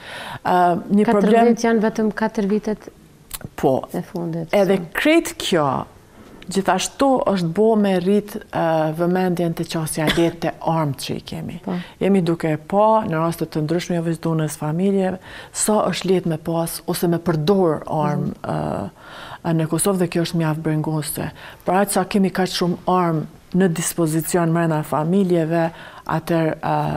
4 vjet janë vetëm 4 vitet e fundit. Edhe krejt kjo, gjithashtu është bo me rrit vëmendjen të qasja letë të armë që i kemi. Jemi duke në rastet të ndryshme jo veç dhunës familje, sa është letë me pas ose me përdor armë në Kosovë dhe kjo është mjaft brengose. Pra atë sa kemi kaq shumë armë në dispozicion mrena familjeve, atër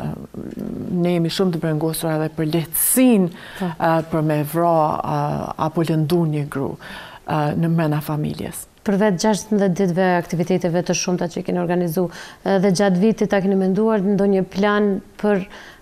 ne jemi shumë të brengosur edhe për lehtësin për me vra apo lëndu një gru në mrena familjes. Përveç 16 ditëve aktiviteteve të shumta që keni organizu dhe gjatë vitit ta keni menduar ndonjë plan për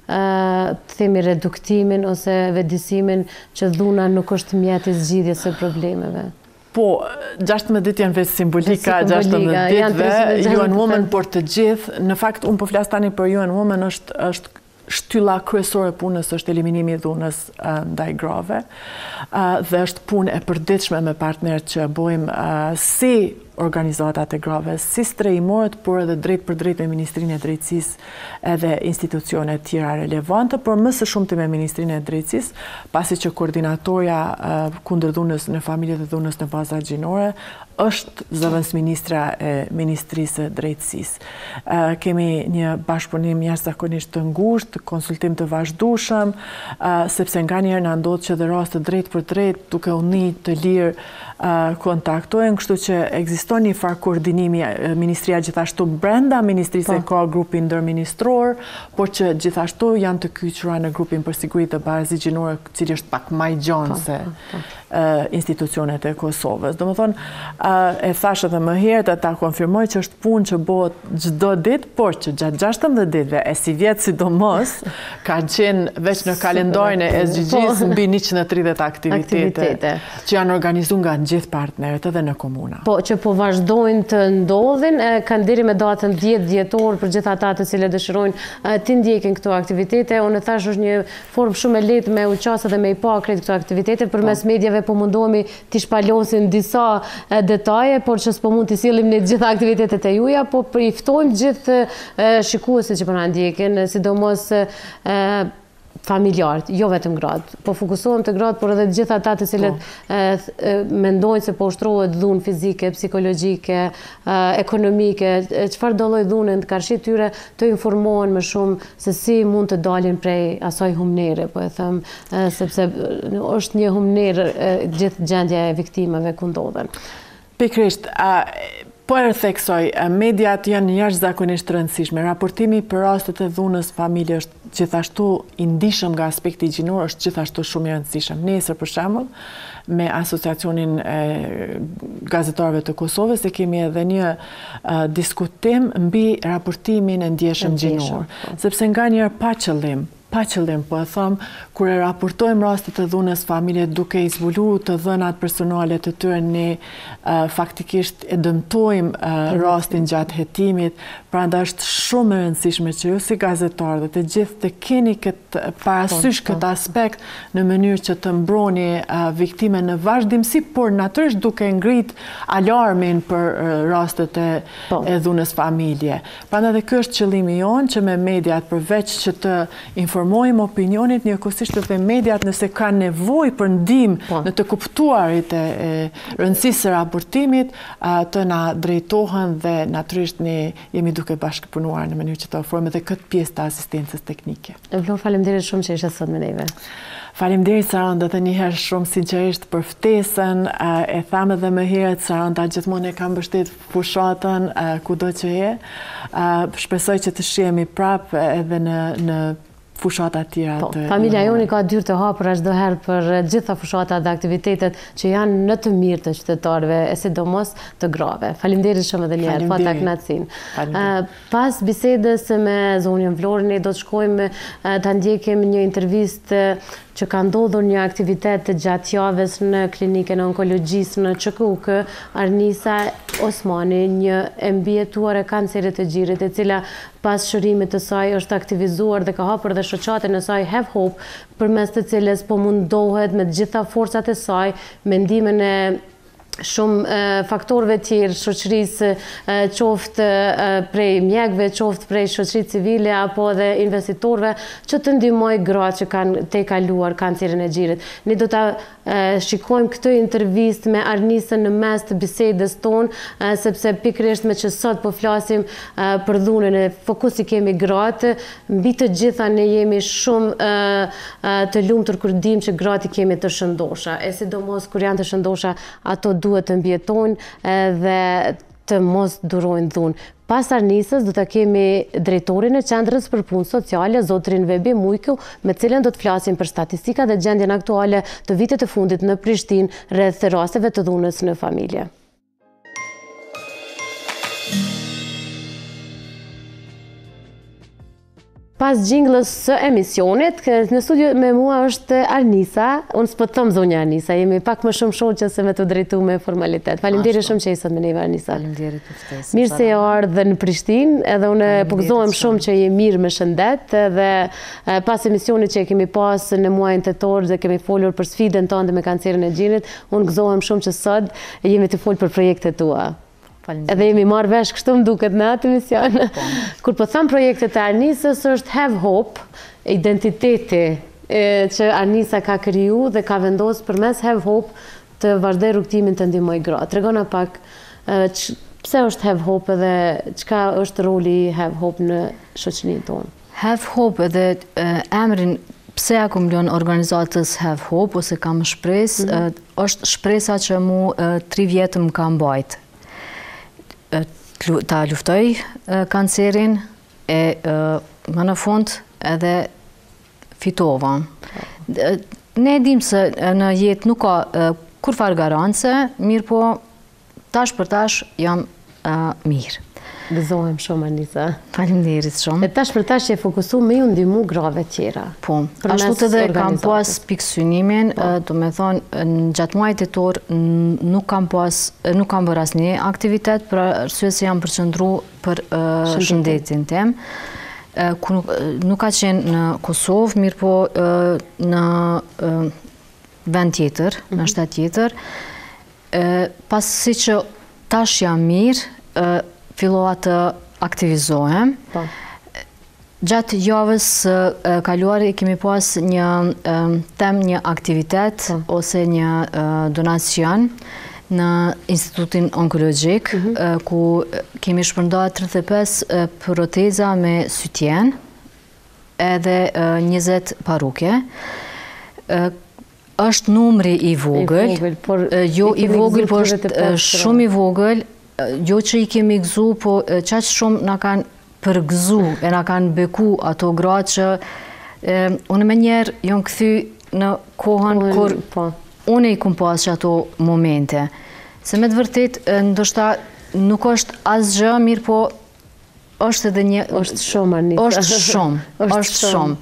të themi reduktimin ose vetëdijsimin që dhuna nuk është mjeti i zgjidhjes së problemeve? Po, 16 ditë janë veç simbolika, 16 ditëve, UN Women për të gjithë. Në fakt, unë po flas tani për UN Women është shtylla kryesore punës është eliminimi i dhunës ndaj grave dhe është punë e përditshme me partnerët që bojmë si organizatat e grave, si strehimorët, por edhe drejt për drejt me Ministrinë e Drejtësisë edhe institucionet tjera relevante, por më së shumti me Ministrinë e Drejtësisë, pasi që koordinatorja kundër dhunës në familje dhe dhunës në baza gjinore është zëvendës ministra e Ministrisë së Drejtësisë. Kemi një bashkëpunim jashtëzakonisht të ngushtë, konsultim të vazhdueshëm, sepse nganjëherë na ndodh që dhe raste drejt për drejt duke u një të lirë kontaktojnë, kështu që ekziston një farë koordinimi. Ministria gjithashtu brenda Ministrisë ka grupin ndërministror, por që gjithashtu janë të kyçura në grupin për siguri të bazë gjinore, cili është pak më i gjatë se institucionet e Kosovës. Domethënë, e thashë edhe më herët e ta konfirmoj që është punë që bëhet çdo ditë, por që gjatë 16 ditëve e si vjet sidomos ka qenë veç në kalendarin e SGG-s mbi 130 aktivitete që janë organizuar nga gjithë partnerët edhe në komuna. Po, që po vazhdojnë të ndodhin, kanë deri me datën 10 dhjetor për gjithë ata të cilët dëshirojnë të ndjekin këto aktivitete. Unë thash është një formë shumë e lehtë me u qasë dhe me i pa krejt këto aktivitete, përmes medjave po mundohemi t'i shpalosim disa detaje, por që s'po mund t'i sillim në gjitha aktivitetet e juja, po i ftojmë gjithë shikuesit që po na ndjekin, sidomos familjarët, jo vetëm gratë. Po fokusohem të gratë, por edhe gjithë ata të cilët mendojnë se po ushtrohet dhunë fizike, psikologjike, ekonomike, çfarë do lloj dhune të karshit tyre, të informohen më shumë se si mund të dalin prej asaj humnere, po e them, sepse është një humner gjithë gjendja e viktimave ku ndodhen. Pikrisht, po e theksoj, mediat janë jashtëzakonisht të rëndësishme. Raportimi për rastet e dhunës familje është gjithashtu i ndihshëm nga aspekti gjinor, është gjithashtu shumë i rëndësishëm. Nesër për shembull, me Asociacionin e Gazetarëve të Kosovës e kemi edhe një diskutim mbi raportimin e ndjeshëm gjinor, sepse nganjëherë pa qëllim, po e thëmë, kur e raportojmë rastet e dhunës familje duke i zbulu të dhënat personale të tyre, ne faktikisht e dëmtojmë rastin gjatë hetimit, pra nda është shumë e rëndësishme që ju si gazetarë dhe të gjithë të keni parasysh këtë aspekt në mënyrë që të mbroni viktime në vazhdimsi, por natyrisht duke ngrit alarmin për rastet e dhunës familje. Pra nda dhe kjo është qëllimi jonë që me mediat përveç që të informojmë opinionit, njëkohësisht edhe mediat nëse ka nevojë për ndihmë në të kuptuarit e rëndësisë së raportimit, të na drejtohen dhe natyrisht ne jemi duke bashkëpunuar në mënyrë që të ofrojmë edhe këtë pjesë të asistencës teknike. Vlorë, faleminderit shumë që ishe sot me neve. Faleminderit Saranda, të njëherë shumë sinqerisht për ftesën, e thamë edhe më herët Saranda gjithmonë e kam mbështet fushatën kudo që je. Shpresoj që të shihemi prapë edhe në fushata tjera të... Familja joni ka dyrë të hapura çdo herë për gjitha fushatat dhe aktivitetet që janë në të mirë të qytetarëve, e sidomos të grave. Faleminderit shumë edhe një herë, pata kënaqësinë. Pas bisedës me zonjën Vlorni do të shkojmë ta ndjekim një intervistë që ka ndodhur një aktivitet gjatë javës në klinikën e onkologjisë në QKUK, Arnisa Osmani, një e mbijetuar e kancerit të gjirit, e cila pas shërimit të saj është aktivizuar dhe ka hapur dhe shoqatën e saj Have Hope, përmes të cilës po mundohet me të gjitha forcat e saj, me ndihmën e shumë faktorëve tjerë shoqërisë, qoftë prej mjekëve, qoftë prej shoqërisë civile apo dhe investitorëve, që të ndihmojë gratë që kanë tejkaluar kancerin e gjirit. Ne do ta shikojmë këtë intervistë me Arnisën në mes të bisedës tonë, sepse pikërisht me që sot po flasim për dhunën e fokusi kemi gratë, mbi të gjitha ne jemi shumë të lumtur kur dimë që gratë kemi të shëndosha, e sidomos kur janë të shëndosha ato duhet të mbjetojnë dhe të mos durojnë dhunë. Pas Arnisës do të kemi drejtorin e qendrës për punë sociale, zotrin Vebi Mujku, me cilën do të flasim për statistika dhe gjendjen aktuale të vitit të fundit në Prishtinë rreth rasteve të dhunës në familje. Pas gjinglës së emisionit, në studio me mua është Arnisa, unë s'po të thëmë zonja Arnisa, jemi pak më shumë shoqë se me të drejtu me formalitet. Faleminderit shumë që i sot me neve, Arnisa. Faleminderit për ftesën. Mirë se ardhe në Prishtinë, edhe unë po gëzohem shumë që je mirë me shëndet, dhe pas emisionit që kemi pas në muajin tetor dhe kemi folur për sfidën tënde me kancerin e gjirit, unë gëzohem shumë që sot jemi të folur për projektet tua. Edhe jemi marrë vesh kështu më duket në atë emision. Kur po tham projektet e Arnisës, është Have Hope, identiteti që Arnisa ka kriju dhe ka vendosur përmes Have Hope të vazhdoj rrugtimin të ndihmoj gratë. Tregona pak pse është Have Hope dhe çka është roli i Have Hope në shoqërinë tonë. Have Hope edhe emrin pse ja kumblon organizatës Have Hope ose kam shpresë, është shpresa që mu 3 vjet më ka mbajt. Ta luftoj kancerin e më në fund edhe fitova. Ne dim se në jetë nuk ka kur farë garance, mirë po tash për tash jam mirë. Gëzohem shumë, Arnisa. Faleminderit shumë. E tash për tash e fokusu me ju ndihmu grave tjera. Po, ashtu të dhe kam pas pikë synimin, do me thonë, në gjatë muajit tetor nuk kam bërë asnjë aktivitet, për arsye se jam përqendru për shëndetin tim. Nuk ka qenë në Kosovë, mirë po në vend tjetër, në shtet tjetër. Pasi që tash jam mirë, fillova të aktivizohem. Gjatë javës kaluar kemi pas një aktivitet ose një donacion në Institutin Onkologjik, ku kemi shpërndarë 35 proteza me sytjen edhe 20 paruke. Është numri i vogël, jo i vogël, por është shumë i vogël, jo që i kemi gëzu, po qaq shumë nga kanë përgëzu e nga kanë beku ato gratë që unë me njerë jonë këthy në kohën kur unë i kumë pas që ato momente. Se me të vërtet, ndoshta nuk është asgjë, mirë po është edhe një... është shumë, Arnisa. është shumë.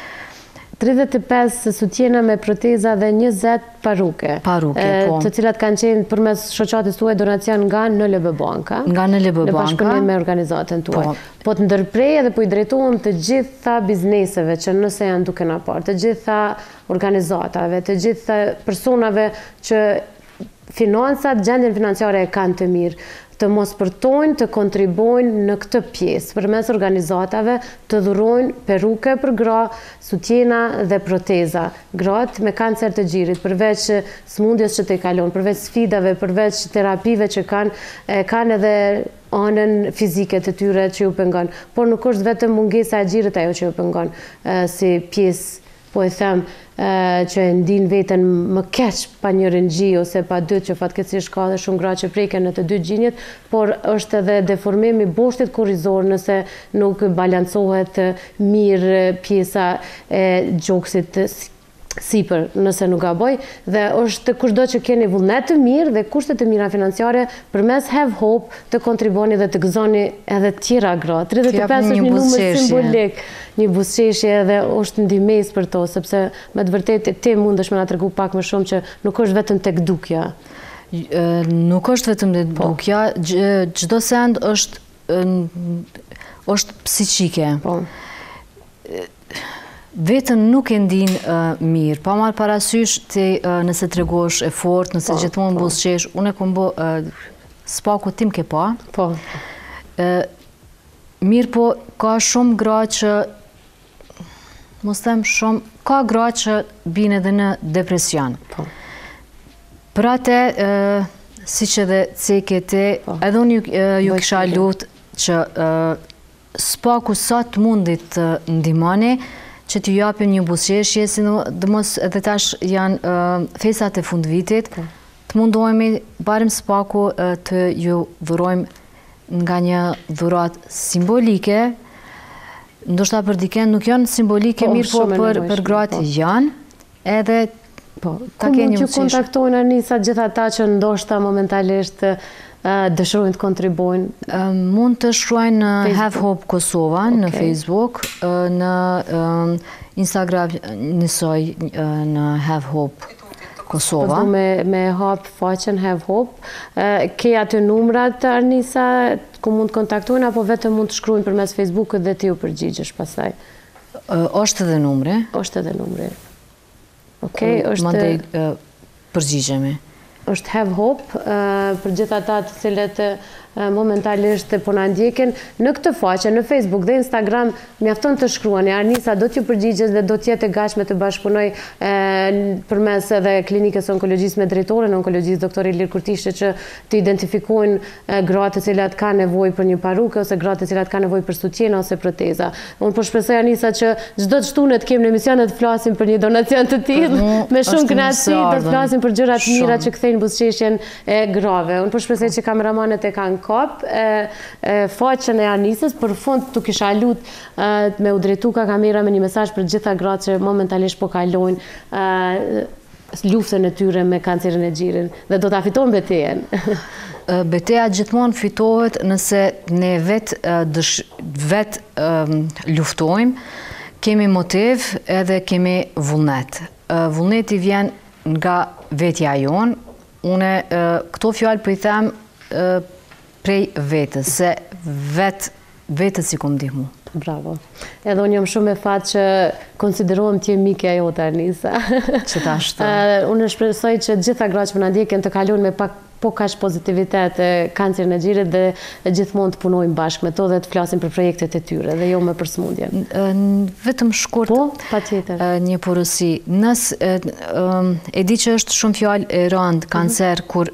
35 sutjena me proteza dhe 20 paruke. Paruke, po. Të cilat kanë qenë përmes shoqatës tuaj donacion nga NLB Banka. Nga NLB Banka. Në bashkëpunim me organizatën tuaj. Po të ndërprej edhe po i drejtohem të gjitha bizneseve që nëse janë duke na parë, të gjitha organizatave, të gjitha personave që financat, gjendjen financiare e kanë të mirë, të mos përtojnë, të kontribojnë në këtë pjesë, përmes organizatave të dhurojnë peruke për gra, sutjena dhe proteza. Gratë me kancer të gjirit, përveç smundjes që të kalon, përveç sfidave, përveç terapive që kanë edhe anën fizike të tyre që ju pengon. Por nuk është vetëm mungesa e gjirit ajo që ju pengon si pjesë po e them që e ndin veten më keq pa një rëngji ose pa dy, që fatkeqësisht ka dhe shumë gra që preken në të dy gjinjet, por është edhe deformimi boshtit kurrizor nëse nuk balancohet mirë pjesa e gjoksit sipër nëse nuk gaboj, dhe është kushdo që keni vullnet të mirë dhe kushtet të mira financiare, përmes Have Hope të kontriboni dhe të gëzoni edhe tjera gra. 35 është një numër simbolik, një buzëqeshje dhe është ndihmës për to, sepse me të vërtetë ti mundesh me na tregu pak më shumë që nuk është vetëm tek dukja. Nuk është vetëm tek dukja, çdo send është psiqike. Vetën nuk e ndin mirë, pa marrë parasysh ti nëse të regosh e fort, nëse gjithmonë buzëqesh, unë e kom bo spaku tim ke pa. Mirë po, ka shumë gra që, mos them shumë, ka gra që bine edhe në depresion. Për atë, si që dhe ceke ti, edhe unë ju kisha lutë që spaku sa të mundit të ndihmoni, që t'ju japim një buzëqeshje, si dhe mos edhe tash janë festat e fund vitit, të mundohemi barem spaku të ju dhurojmë nga një dhurat simbolike, ndoshta për diken nuk janë simbolike, mirë po për gratë janë, edhe ta ke një buzëqeshje. Ku mund t'ju kontaktojnë Arnisa gjitha ta që ndoshta momentalisht dëshirojnë të kontribuojnë? Mund të shkruajnë në Have Hope Kosova në Facebook, në Instagram njësoj në Have Hope Kosova. Po me hap faqen Have Hope. Ke aty numrat, Arnisa, ku mund të kontaktojnë, apo vetëm mund të shkruajnë përmes Facebook-ut dhe ti u përgjigjesh pastaj? Është edhe numri. Është edhe numri. Okej, është... Mandej përgjigjemi. është Have Hope, për gjitha ata të cilët momentalisht po na ndjekin në këtë faqe, në Facebook dhe Instagram, mjafton të shkruani. Arnisa do t'ju përgjigjes dhe do t'jetë e gatshme të bashkëpunoj përmes edhe klinikës onkologjisë me drejtoren e onkologjisë doktor Ilir Kurtishte, që të identifikojnë gratë të cilat ka nevojë për një parukë ose gratë të cilat ka nevojë për sutjena ose proteza. Unë po shpresoj, Arnisa, që çdo të shtunë të kemi në emision të flasim për një donacion të tillë, me shumë kënaqësi do të flasim për gjëra të mira që kthejnë buzëqeshjen e grave. Unë po shpresoj që kameramanët e kanë kap faqen e Arnisës. Për fund tu kisha lut me u drejtu ka kamera me një mesazh për gjitha gratë që momentalisht po kalojnë luftën e tyre me kancerin e gjirit dhe do ta fitojnë betejën. Beteja gjithmonë fitohet nëse ne vet luftojmë, kemi motiv edhe kemi vullnet. Vullneti vjen nga vetja jonë. Une këto fjalë po i them prej vetës, se vetës si kom ndihmu. Bravo. Edhe unë jam shumë e fatë që konsiderohem t'je mike ajo të Arnisa. Që ta ashtu. Unë shpresoj që gjitha gratë që më na ndjekin të kalojnë me pak po kaq pozitivitet kancerin e gjirit dhe gjithmonë të punojmë bashkë me to dhe të flasim për projektet e tyre dhe jo me për smundjen. Vetëm shkurt, patjetër. Një porosi. E di që është shumë fjalë e rëndë kancer kur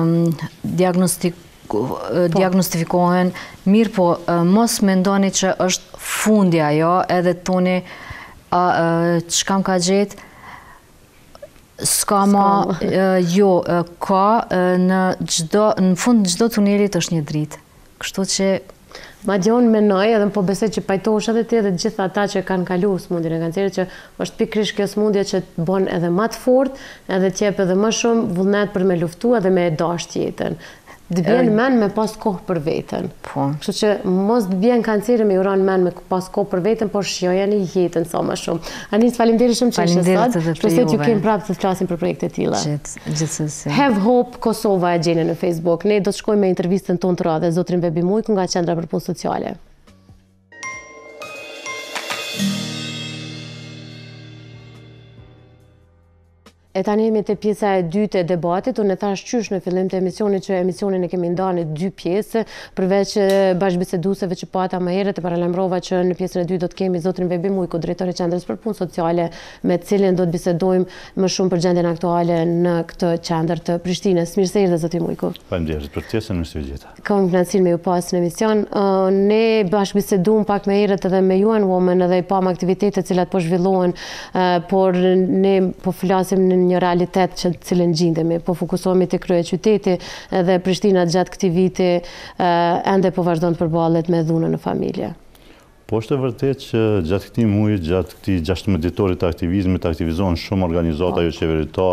diagnostifikohen, mirë po mos mendoni që është fundja jo, edhe toni që kam ka gjetë, s'ka ma, jo, ka në fund çdo tunelit është një dritë. Kështu që madje unë menoj, edhe po besoj që pajtohesh edhe ti edhe gjithë ata që kanë kaluar smundjen e kancerit, që është pikërisht kjo smundje që të bën edhe më të fortë, edhe të jep edhe më shumë vullnet për me luftu edhe me dash jetën. Të bjen men me pas kohë për veten. Kështu që mos të bjen kanceri me uran men me pas kohë për veten, por shijojeni jetën sa më shumë. Anis, faleminderit shumë që ishe sot. Shpresoj t'ju kem prapë të flasim për projekte tilla. Gjithsesi. Have Hope Kosova e gjeni në Facebook. Ne do të shkojmë me intervistën tonë të radhës zotrin Bebi Mujku nga Qendra për Punë Sociale. E tani jemi te pjesa e dytë e debatit, unë e thash qysh në fillim të emisionit që emisionin e kemi ndarë në 2 pjesë, përveç bashkëbiseduseve që pata më herët e paralajmërova që në pjesën e dytë do të kemi zotrin Bebi Mujko, drejtori i Qendrës për Punë Sociale, me cilin do të bisedojmë më shumë për gjendjen aktuale në këtë qendër të Prishtinës. Mirë se erdhe zoti Mujko. Faleminderit për ftesën, mirë se vjeta. Kam kënaqësinë me ju pas në emision. Ne bashkëbiseduam pak më herët edhe me UN Women edhe i pam aktivitetet të cilat po zhvillohen, por ne po flasim në një realitet që cilën gjindemi, po fokusohemi te krye qyteti dhe Prishtina gjatë këtij viti ende po vazhdon të përballet me dhunën në familje. Po është e vërtet që gjatë këtij muaji, gjatë këtij 16 ditorit të aktivizmit, aktivizohen shumë organizata jo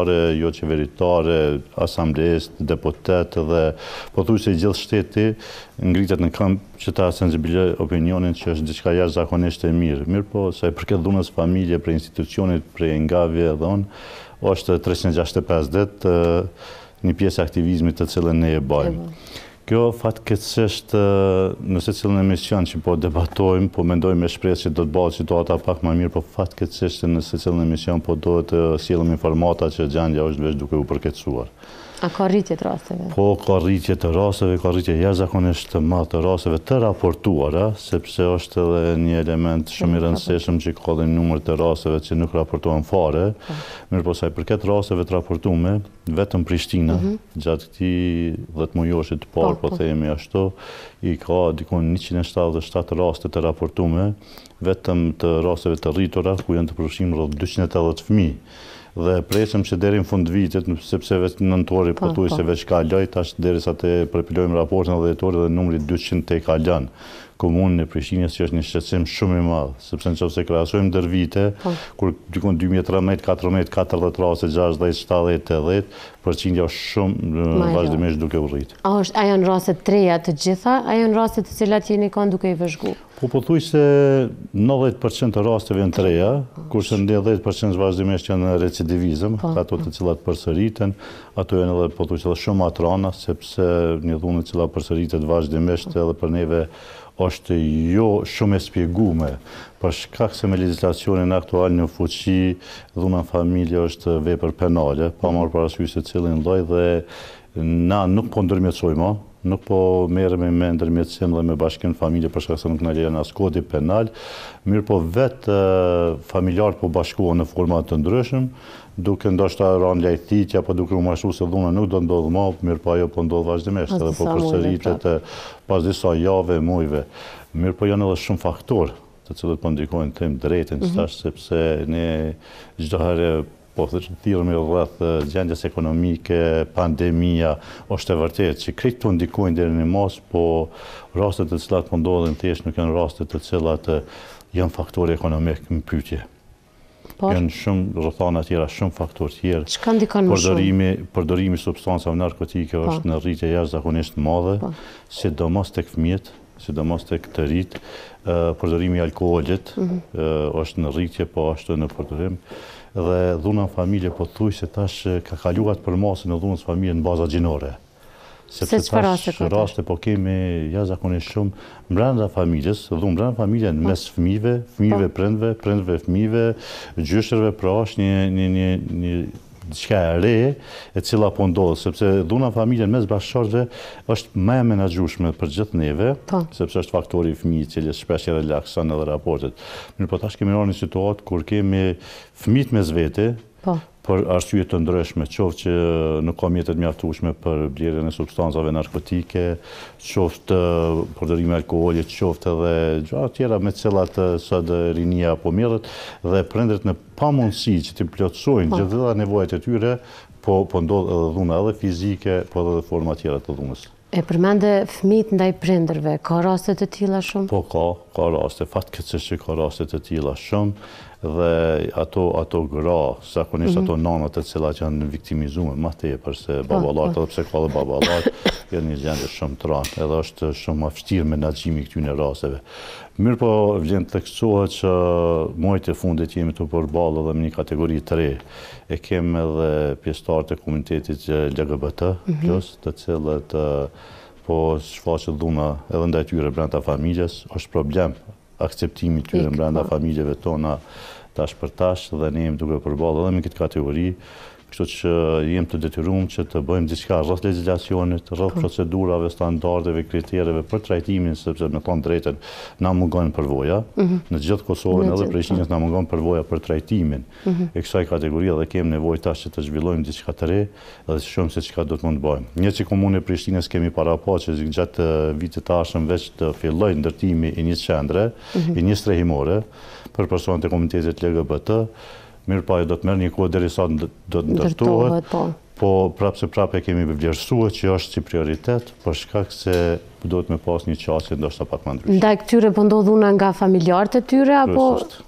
qeveritare, asambleistë, deputet dhe pothuajse gjithë shteti ngritet në këmbë që ta sensibilizojë opinionin që është diçka jashtëzakonisht e mirë. Mirë po, sa i përket dhunës familje për institucionit, për ngavje dhe është 365 ditë një pjesë e aktivizmit të cilën ne e bëjmë. Kjo fatkeqësisht në secilin emision që po debatojmë, po mendojmë me shpresë që do të bëhet situata pak më mirë, po fatkeqësisht në secilin emision po duhet të sjellim informata që gjendja është veç duke u përkeqësuar. A ka rritje të rasteve? Po, ka rritje të rasteve, ka rritje jashtëzakonisht të madhe të rasteve të raportuara, sepse është edhe një element shumë i rëndësishëm që ka dhe numër të rasteve që nuk raportohen fare. Mirë po sa i përket rasteve të raportuara, vetëm Prishtina, gjatë këtij 10 mujoshi të parë, po themi ashtu, i ka dikon 177 raste të raportuara, vetëm të rasteve të rritura, ku janë të përfshirë rreth 280 fëmijë. Dhe presim që deri në fund vitit, sepse vetë nëntori pothuajse veç ka loj, tash derisa të përpilojmë raportin e dhjetori dhe numri 200 te ka lënë. Komunën e Prishtinës që është një shqetësim shumë i madh, sepse nëse krahasojmë ndër vite, kur dikon 2013, 14, 40 raste, 60, 70, 80, përqindja është shumë vazhdimisht duke u rritur. A janë raste të reja të gjitha, a janë raste të cilat jeni kanë duke i vëzhgu? Po pothuajse 90% të rasteve janë të reja, kurse 10% vazhdimisht janë recidivizëm, ato të cilat përsëriten, ato janë edhe pothuajse shumë atrana, sepse një dhunë e cila përsëritet vazhdimisht edhe për neve është jo shumë e spjegume, për shkak se me legjislacionin aktual në fuqi, dhuna në familje është vepër penale, pa marrë parasysh se cilin lloj dhe na nuk po ndërmjetësojmë, nuk po merremi me ndërmjetësim dhe me bashkim familje për shkak se nuk na lejon as kodi penal, mirë po vetë familjarët po bashkohen në forma të ndryshëm, duke ndoshta rënë lajthitje apo duke u mashtruar se dhuna nuk do ndodhë më, mirë po ajo po ndodh vazhdimisht edhe po përsëritet pas disa javë, muajve. Mirë po janë edhe shumë faktorë të cilët po ndikojnë them drejtën tash sepse ne çdo herë po thirremi rreth gjendjes ekonomike, pandemia, është e vërtetë që krejt të ndikojnë deri në mos, po rastet të cilat po ndodhin thjesht nuk janë raste të cilat janë faktorë ekonomik në pyetje. Janë shumë rrethana tjera, shumë faktorë tjerë. Çka ndikon më shumë? Përdorimi substancave narkotike është në rritje jashtëzakonisht madhe, sidomos tek fëmijët, sidomos tek të rinjt. Përdorimi i alkoolit është në rritje, po ashtu në përdorim. Dhe dhuna në familje pothuajse tash ka kaluar për masën e dhunës familje në baza gjinore. Sepse tash raste po kemi jashtëzakonisht shumë brenda familjes, dhunë brenda familje në mes fëmijëve, fëmijëve prindve, prindve fëmijëve, gjyshërve, pra është një diçka e re e cila po ndodh, sepse dhuna familje në mes bashkëshortëve është më e menaxhueshme për gjithë neve, sepse është faktori i fëmijës, i cili shpesh e relakson edhe raportet. Mirë po tash kemi rënë në situatë kur kemi fëmijët mes vete, për arsye të ndryshme, qoftë që nuk ka mjete të mjaftueshme për blerjen e substancave narkotike, qoftë përdorimi i alkoolit, qoftë edhe gjëra tjera me të cilat sot rinia po merret dhe prindërit në pamundësi që të plotësojnë gjithë nevojat e tyre, po ndodh edhe dhuna edhe fizike, po edhe forma tjera të dhunës. E përmende fëmijët ndaj prindërve, ka raste të tilla shumë? Po ka raste, fatkeqësisht që ka raste të tilla shumë dhe ato gra, zakonisht ato nanat të cilat janë viktimizuar më tepër se baballarët, edhe pse ka dhe baballarët, janë një gjendje shumë tranë, edhe është shumë më vështirë menaxhimi i këtyre rasteve. Mirë po vlen të theksohet që muajt e fundit jemi të përballë edhe me një kategori të re. E kemi edhe pjesëtarët e komunitetit LGBT+, të cilët po shfaqet dhuna edhe ndaj tyre brenda familjes, është problem akceptimi i tyre brenda familjeve tona tash për tash dhe ne jemi duke përballë edhe me këtë kategori. kështu që jem të detyruar që të bëjmë diçka rreth legjislacionit, rreth procedurave, standardeve, kritereve për trajtimin, sepse me thënë drejtën na mungon përvoja. Në gjithë Kosovën edhe Prishtinës na mungon përvoja për trajtimin e kësaj kategorie dhe kemi nevojë tash që të zhvillojmë diçka të re dhe të shohim se çka do të mund të bëjmë. Një që komunë e Prishtinës kemi parapaçë që gjatë vitit të ardhshëm veç të fillojë ndërtimi i një qendre, i një strehimore për personat e komunitetit LGBT. Mirë pa, do të merr një kohë derisa do të ndërtohet, po prapë kemi vlerësuar që është si prioritet, për shkak se duhet me pas një qasje ndoshta pak më ndryshe. Ndaj këtyre po ndodh dhuna nga familjarët e tyre apo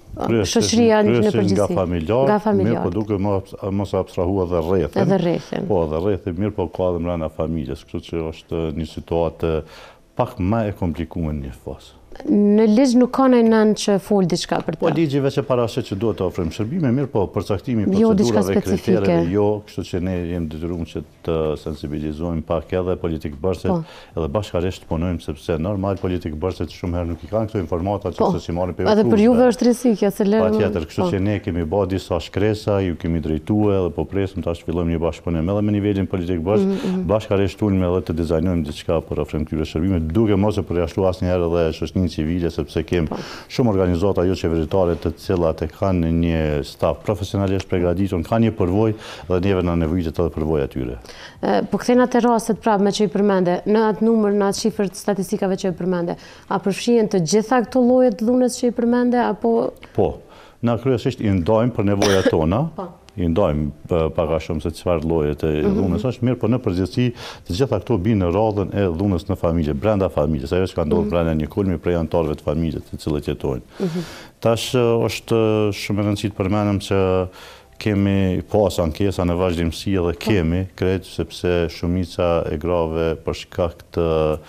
shoqëria në përgjithësi? Nga familjarët, mirë po duke mos abstrahua edhe rrethin. Edhe rrethin. Po, edhe rrethin, mirë po ka edhe brenda familjes, kështu që është një situatë pak më e komplikuar në një fazë. Në ligj nuk ka ndonjë që fol diçka për të. Po ligji veç e parashit që duhet të ofrojmë shërbime, mirë po përcaktimi procedurave, kritereve, kështu që ne jemi detyruar që të sensibilizojmë pak edhe politikë bërësit, edhe bashkërisht punojmë sepse normal politikë bërësit shumë herë nuk i kanë këto informata që se si marrin për edhe për juve është rrezik, se lërë. Patjetër, kështu që ne kemi bërë disa shkresa, ju kemi drejtuar edhe po presim tash fillojmë një bashkëpunim edhe me nivelin politikë bërës, bashkërisht ulëm edhe të dizajnojmë diçka për ofrim këtyre shërbime, duke mos e përjashtuar asnjëherë edhe shoqërinë civile, sepse kemë shumë organizata jo qeveritare të cilat e kanë një staf profesionalisht përgatitur, kanë një përvojë dhe neve na nevojitet edhe përvoja tyre. Po kthena te rastet prapë me që i përmende, në atë numër, në atë shifër të statistikave që i përmende, a përfshihen të gjitha këto lloje të dhunës që i përmende apo? Po, na kryesisht i ndajmë për nevojat tona. I ndajmë paka shumë se çfarë lloje të dhunës është, mirë, por në përgjithësi të gjitha këto bijnë në radhën e dhunës në familje, brenda familjes, ajo që ka ndodhur brenda një kulmi prej anëtarëve të familjes të cilët jetojnë. Tash është shumë e rëndësishme të përmenem që kemi pas ankesa në vazhdimsi dhe kemi krejt sepse shumica e grave për shkak të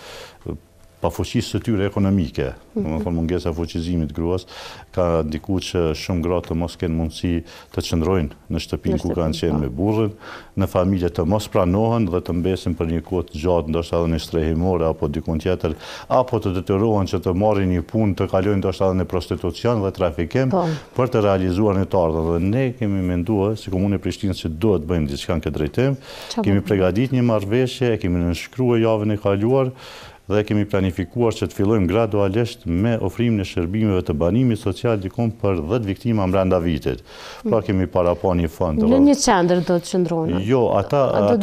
pafuqisë së tyre ekonomike, mungesa e fuqizimit gruas, ka ndikuar që shumë gra të mos kenë mundësi të qëndrojnë në shtëpinë ku kanë qenë me burrin, në familje të mos pranohen dhe të mbesin për një kohë të gjatë, ndoshta edhe në strehimore apo dikun tjetër, apo të detyrohen që të marrin një punë, të kalojnë ndoshta edhe në prostitucion dhe trafikim për të realizuar një të ardhmen. Dhe ne kemi menduar si Komunë e Prishtinës që duhet bëjmë diçka në këtë drejtim. Kemi përgatitur një marrëveshje, kemi nënshkruar javën e kaluar dhe kemi planifikuar që të fillojmë gradualisht me ofrimin e shërbimeve të banimit social dikom për 10 viktima brenda vitit. Pra kemi parapar një fond. Në një qendër do të qëndrohen? Jo, ato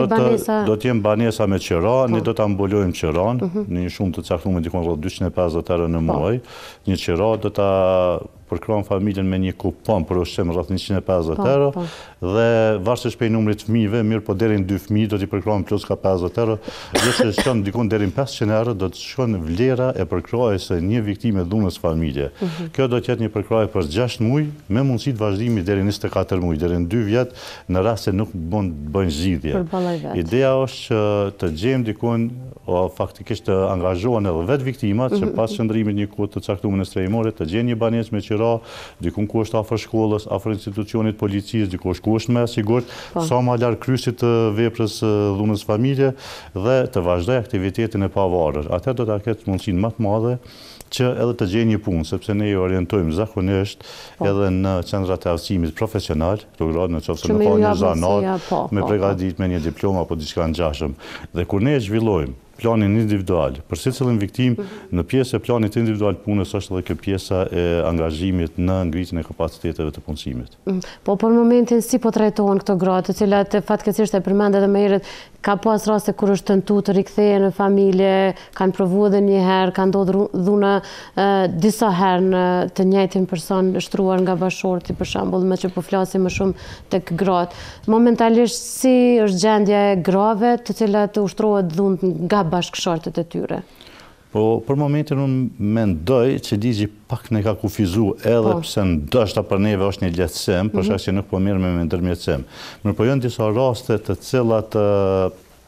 do të jenë banesa me qira, ne do të ambulojmë qiran, në një shumë të caktuar dikom 250 euro në muaj. Një qira do ta përkrahon familjen me një kupon për ushqim rreth 150 euro dhe varësisht prej numrit fëmijëve, mirë po deri në 2 fëmijë do t'i përkrahen plus ka 50 euro, jo që shkon dikon deri në 500 euro, do të shkon vlera e përkrahjes së një viktime dhunës familje. Kjo do të jetë një përkrahje për 6 muaj me mundësi të vazhdimit deri në 24 muaj, deri në 2 vjet në rast se nuk mund të bëjnë zgjidhje. Ideja është që të gjejmë dikon faktikisht të angazhohen edhe vetë viktimat që pas qëndrimit një kohë të caktuar në strehimore të gjejnë një banesë me qira, dikun ku është afër shkollës, afër institucionit policisë, dikush ku është më e sigurt, sa më larg krysit të veprës dhunës familje dhe të vazhdojë aktivitetin e pavarur. Atë do ta ketë mundësinë më të madhe që edhe të gjejë një punë, sepse ne ju orientojmë zakonisht edhe në qendrat e aftësimit profesional, programet në qoftë në një zanat, me përgatitje me një diplomë apo diçka ngjashëm. Dhe kur ne zhvillojmë planin individual për secilin viktim, në pjesë e planit individual punës është edhe kjo pjesa e angazhimit në ngritjen e kapaciteteve të punësimit. Po për momentin si po trajtohen këto gra, të cilat fatkeqësisht e përmendë edhe më herët, ka pas raste kur është tentuar të rikthehen në familje, kanë provuar edhe një herë, kanë ndodhur dhuna disa herë në të njëjtin person shtruar nga bashorti për shembull, më që po flasim më shumë tek gratë. Momentalisht si është gjendja e grave të cilat ushtrohet dhunë nga bashkëshortet e tyre? Po, për momentin unë mendoj që ligji pak ne ka kufizu edhe pse ndoshta për neve është një lehtësim, për shkak që nuk po merrem me ndërmjetësim. Mirë, po janë disa raste të cilat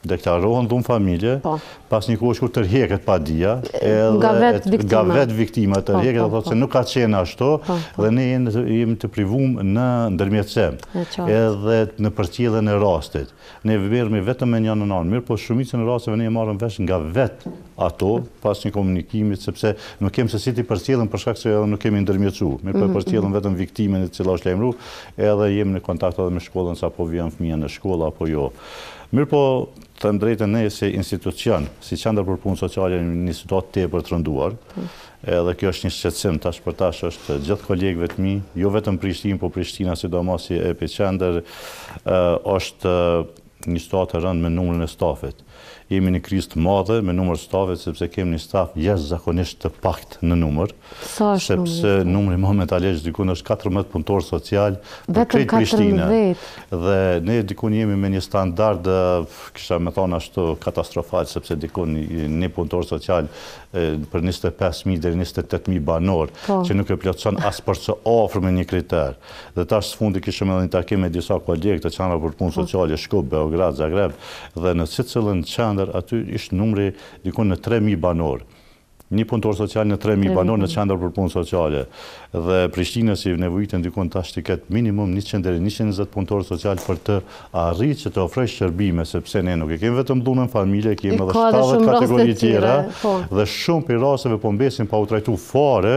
deklarohen dhunë familje, pas një kohë kur tërheket padia, nga vetë viktima tërheket, dhe thotë se nuk ka qenë ashtu, dhe ne jemi të privuar në ndërmjetësim, edhe në përcjelljen e rastit. Ne vëmerremi vetëm me një anë, mirë, po shumicën e rasteve ne marrim vesh nga vetë ato, pas një komunikimit, sepse nuk kemi se si ti përcjellën për shkak se edhe nuk kemi ndërmjetësuar. Mirë, po përcjellën vetëm viktimën e cila është lajmëruar, edhe jemi në kontakt edhe me shkollën sa po vjen fëmia në shkollë apo jo. Mirë, po të them drejtën, ne si institucion, si qendër për punë sociale, një situatë tepër të rënduar. Edhe kjo është një shqetësim tash për tash, është gjithë kolegëve të mi, jo vetëm Prishtinë, po Prishtina sidomos si epiqendër, është një situatë e rëndë me numrin e stafit. Jemi në krizë të madhe me numër stafit, sepse kemi një staf jashtëzakonisht të pakt në numër, sepse numri momentalisht dikun është 14 punëtor social për krejt Prishtina. Dhe ne dikun jemi me një standard, kisha me thonë ashtu, katastrofal, sepse dikun një punëtor social për 25.000 dhe 28.000 banor, që nuk e plotëson as për së afër me një kriter. Dhe tash së fundi kishëm edhe një takim me disa kolegë të qendrës për punë sociale, Shkup, Beograd, Zagreb, dhe në secilën qendër aty ishte numri dikun në 3.000 banor. Një punëtor social në 3.000 banor në qendër për punë sociale. Dhe Prishtina si nevojitën dikun tash të ketë minimum 100 deri 120 punëtor social për të arritë që të ofroj shërbime, sepse ne nuk e kemi vetëm dhunën familje, kemi edhe 70 kategori tjera, dhe shumë për rasteve po mbesin pa u trajtu fare,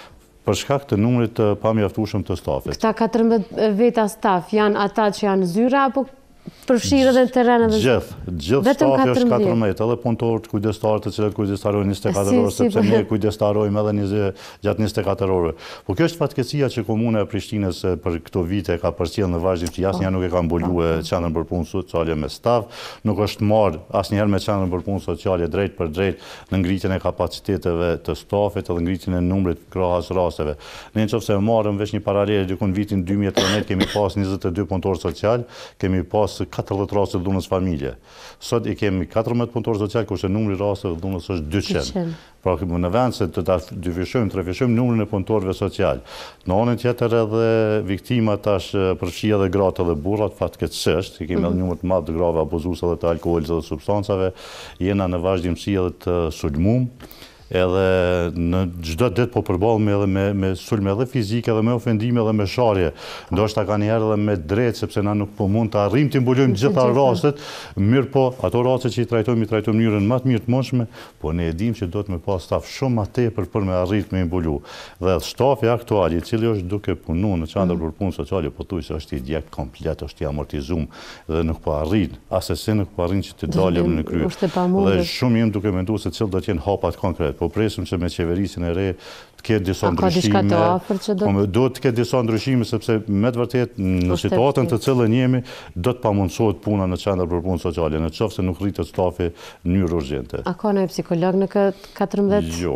për shkak të numrit të pamjaftueshëm të stafit. Këta 14 veta staf janë ata që janë zyra apo përfshirë dhe në terren? Gjithë stafi është 14, edhe punëtorët kujdestarë të cilët kujdestarojnë 24 orë, sepse ne kujdestarojmë edhe gjatë 24 orë. Po kjo është fatkeqësia që komuna e Prishtinës për këto vite ka përcjellë në vazhdim, që asnjëherë nuk e ka mbuluar qendrën për punë sociale me staf, nuk është marrë asnjëherë me qendrën për punë sociale drejt për drejt në ngritjen e kapaciteteve të stafit edhe ngritjen e numrit krahas rasteve. Ne nëse marrëm vesh një paralel, diku në vitin 2013 kemi pas 22 punëtorë social, kemi pas 40 raste të dhunës familje. Sot i kemi 14 punëtorë social, kurse numri rasteve të dhunës është 200. Pra në vend se të trefishojmë numrin e punëtorëve social. Në anën tjetër edhe viktimat tash përfshi edhe gratë dhe burrat, fatkeqësisht, i kemi edhe numër të madh të grave abuzuese edhe të alkoolit dhe substancave, jena në vazhdimsi edhe të sulmum, edhe në çdo ditë po përballemi edhe me sulme edhe fizike edhe me ofendime edhe me sharje. Ndoshta ka njëherë edhe me drejt, sepse na nuk po mund të arrijmë të mbulojmë gjitha rastet, mirë po ato raste që i trajtojmë në mënyrën më të mirë të mundshme, po ne e dimë që do të me pas staf shumë më tepër për me arrit me mbulu. Dhe stafi aktual i cili është duke punuar në qendër për punë sociale, pothuajse është i djeg komplet, është i amortizuar dhe nuk po arrin, asesi nuk po arrin që të dalim në krye. Dhe shumë jemi duke menduar se cilë do të jenë hapat konkret. Po presim që me qeverisin e re të ketë disa ndryshime, do të ketë disa ndryshime, sepse me të vërtet në situatën të cilën jemi, do të pamundsohet puna në qendër për punë sociale, në qoftë se nuk rritet stafi në mënyrë urgjente. A ka ndonjë psikolog në këtë 14? Jo,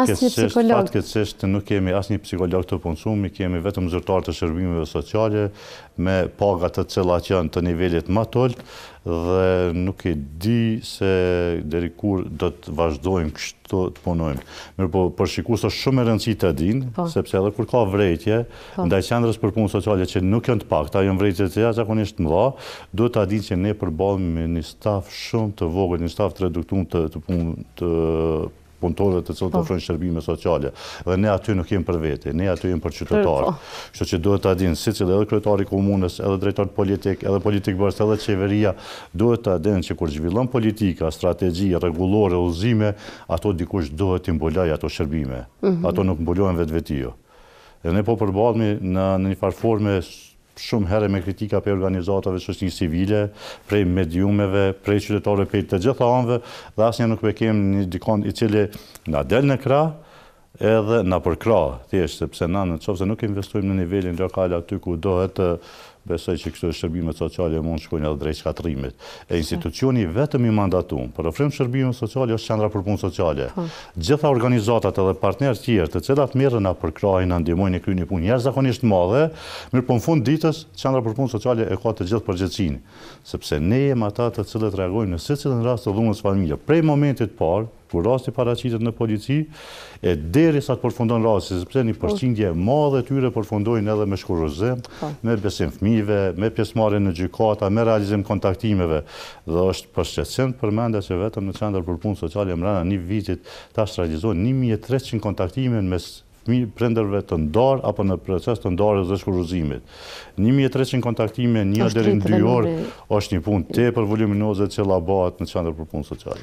fatkeqësisht nuk kemi asnjë psikolog të punësuar, kemi vetëm zyrtar të shërbimeve sociale me paga të cilat janë të nivelit më të ulët, dhe nuk e di se deri kur do të vazhdojmë kështu të punojmë. Mirë po, përshikues është shumë e rëndësishme të dinë, sepse edhe kur ka vrejtje, ndaj qendrës për punë sociale që nuk janë të pakta, janë vrejtje të jashtëzakonisht mëdha, duhet ta dinë që ne përballemi me një staf shumë të vogël, një staf të reduktuar të punëtorëve të cilët ofrojnë shërbime sociale. Dhe ne aty nuk jemi për vete, ne aty jemi për qytetarë. Kështu që duhet ta dinë secili edhe kryetari i komunës, edhe drejtori politik, edhe politikës, edhe qeveria, duhet ta dinë që kur zhvillon politika, strategji, rregullore, udhëzime, ato dikush duhet t'i mbulojë ato shërbime. Ato nuk mbulohen vetvetio. Dhe ne po përballemi në një farë forme shumë herë me kritika për organizatave shoqërisë civile, prej mediumeve, prej qytetarëve prej të gjitha anëve, dhe asnjë nuk kemi një dikon i cili na del në krah edhe na përkrah, thjesht sepse na nëse nuk investojmë në nivelin lokal aty ku dohet, besoj që këto shërbime sociale mund shkojnë edhe drejt shkatrimit. E institucioni vetëm i mandatuar për ofrim shërbime sociale është qendra për punë sociale. Gjitha organizatat edhe partnerët tjerë të cilat merren na përkrahin, na ndihmojnë në kryen e punë jashtëzakonisht madhe, mirë po në fund ditës qendra për punë sociale e ka të gjithë përgjegjësinë, sepse ne jemi ata të cilët reagojmë në secilin rast të dhunës familje. Prej momentit parë kur rasti paraqitet në polici, e derisa të përfundon rasti, sepse një përqindje madhe tyre përfundojnë edhe me shkuruzim, me besim fëmijëve, me pjesëmarrje në gjykata, me realizim kontaktimeve. Dhe është për shqetësim përmendja që vetëm në Qendër për Punë Sociale mbrana një vitit tash realizohen 1300 kontaktime mes prindërve të ndarë apo në proces të ndarjes dhe shkuruzimit. 1300 kontaktime, 1 deri në 2 orë është një punë tepër voluminoze që bëhet në Qendër për Punë Sociale.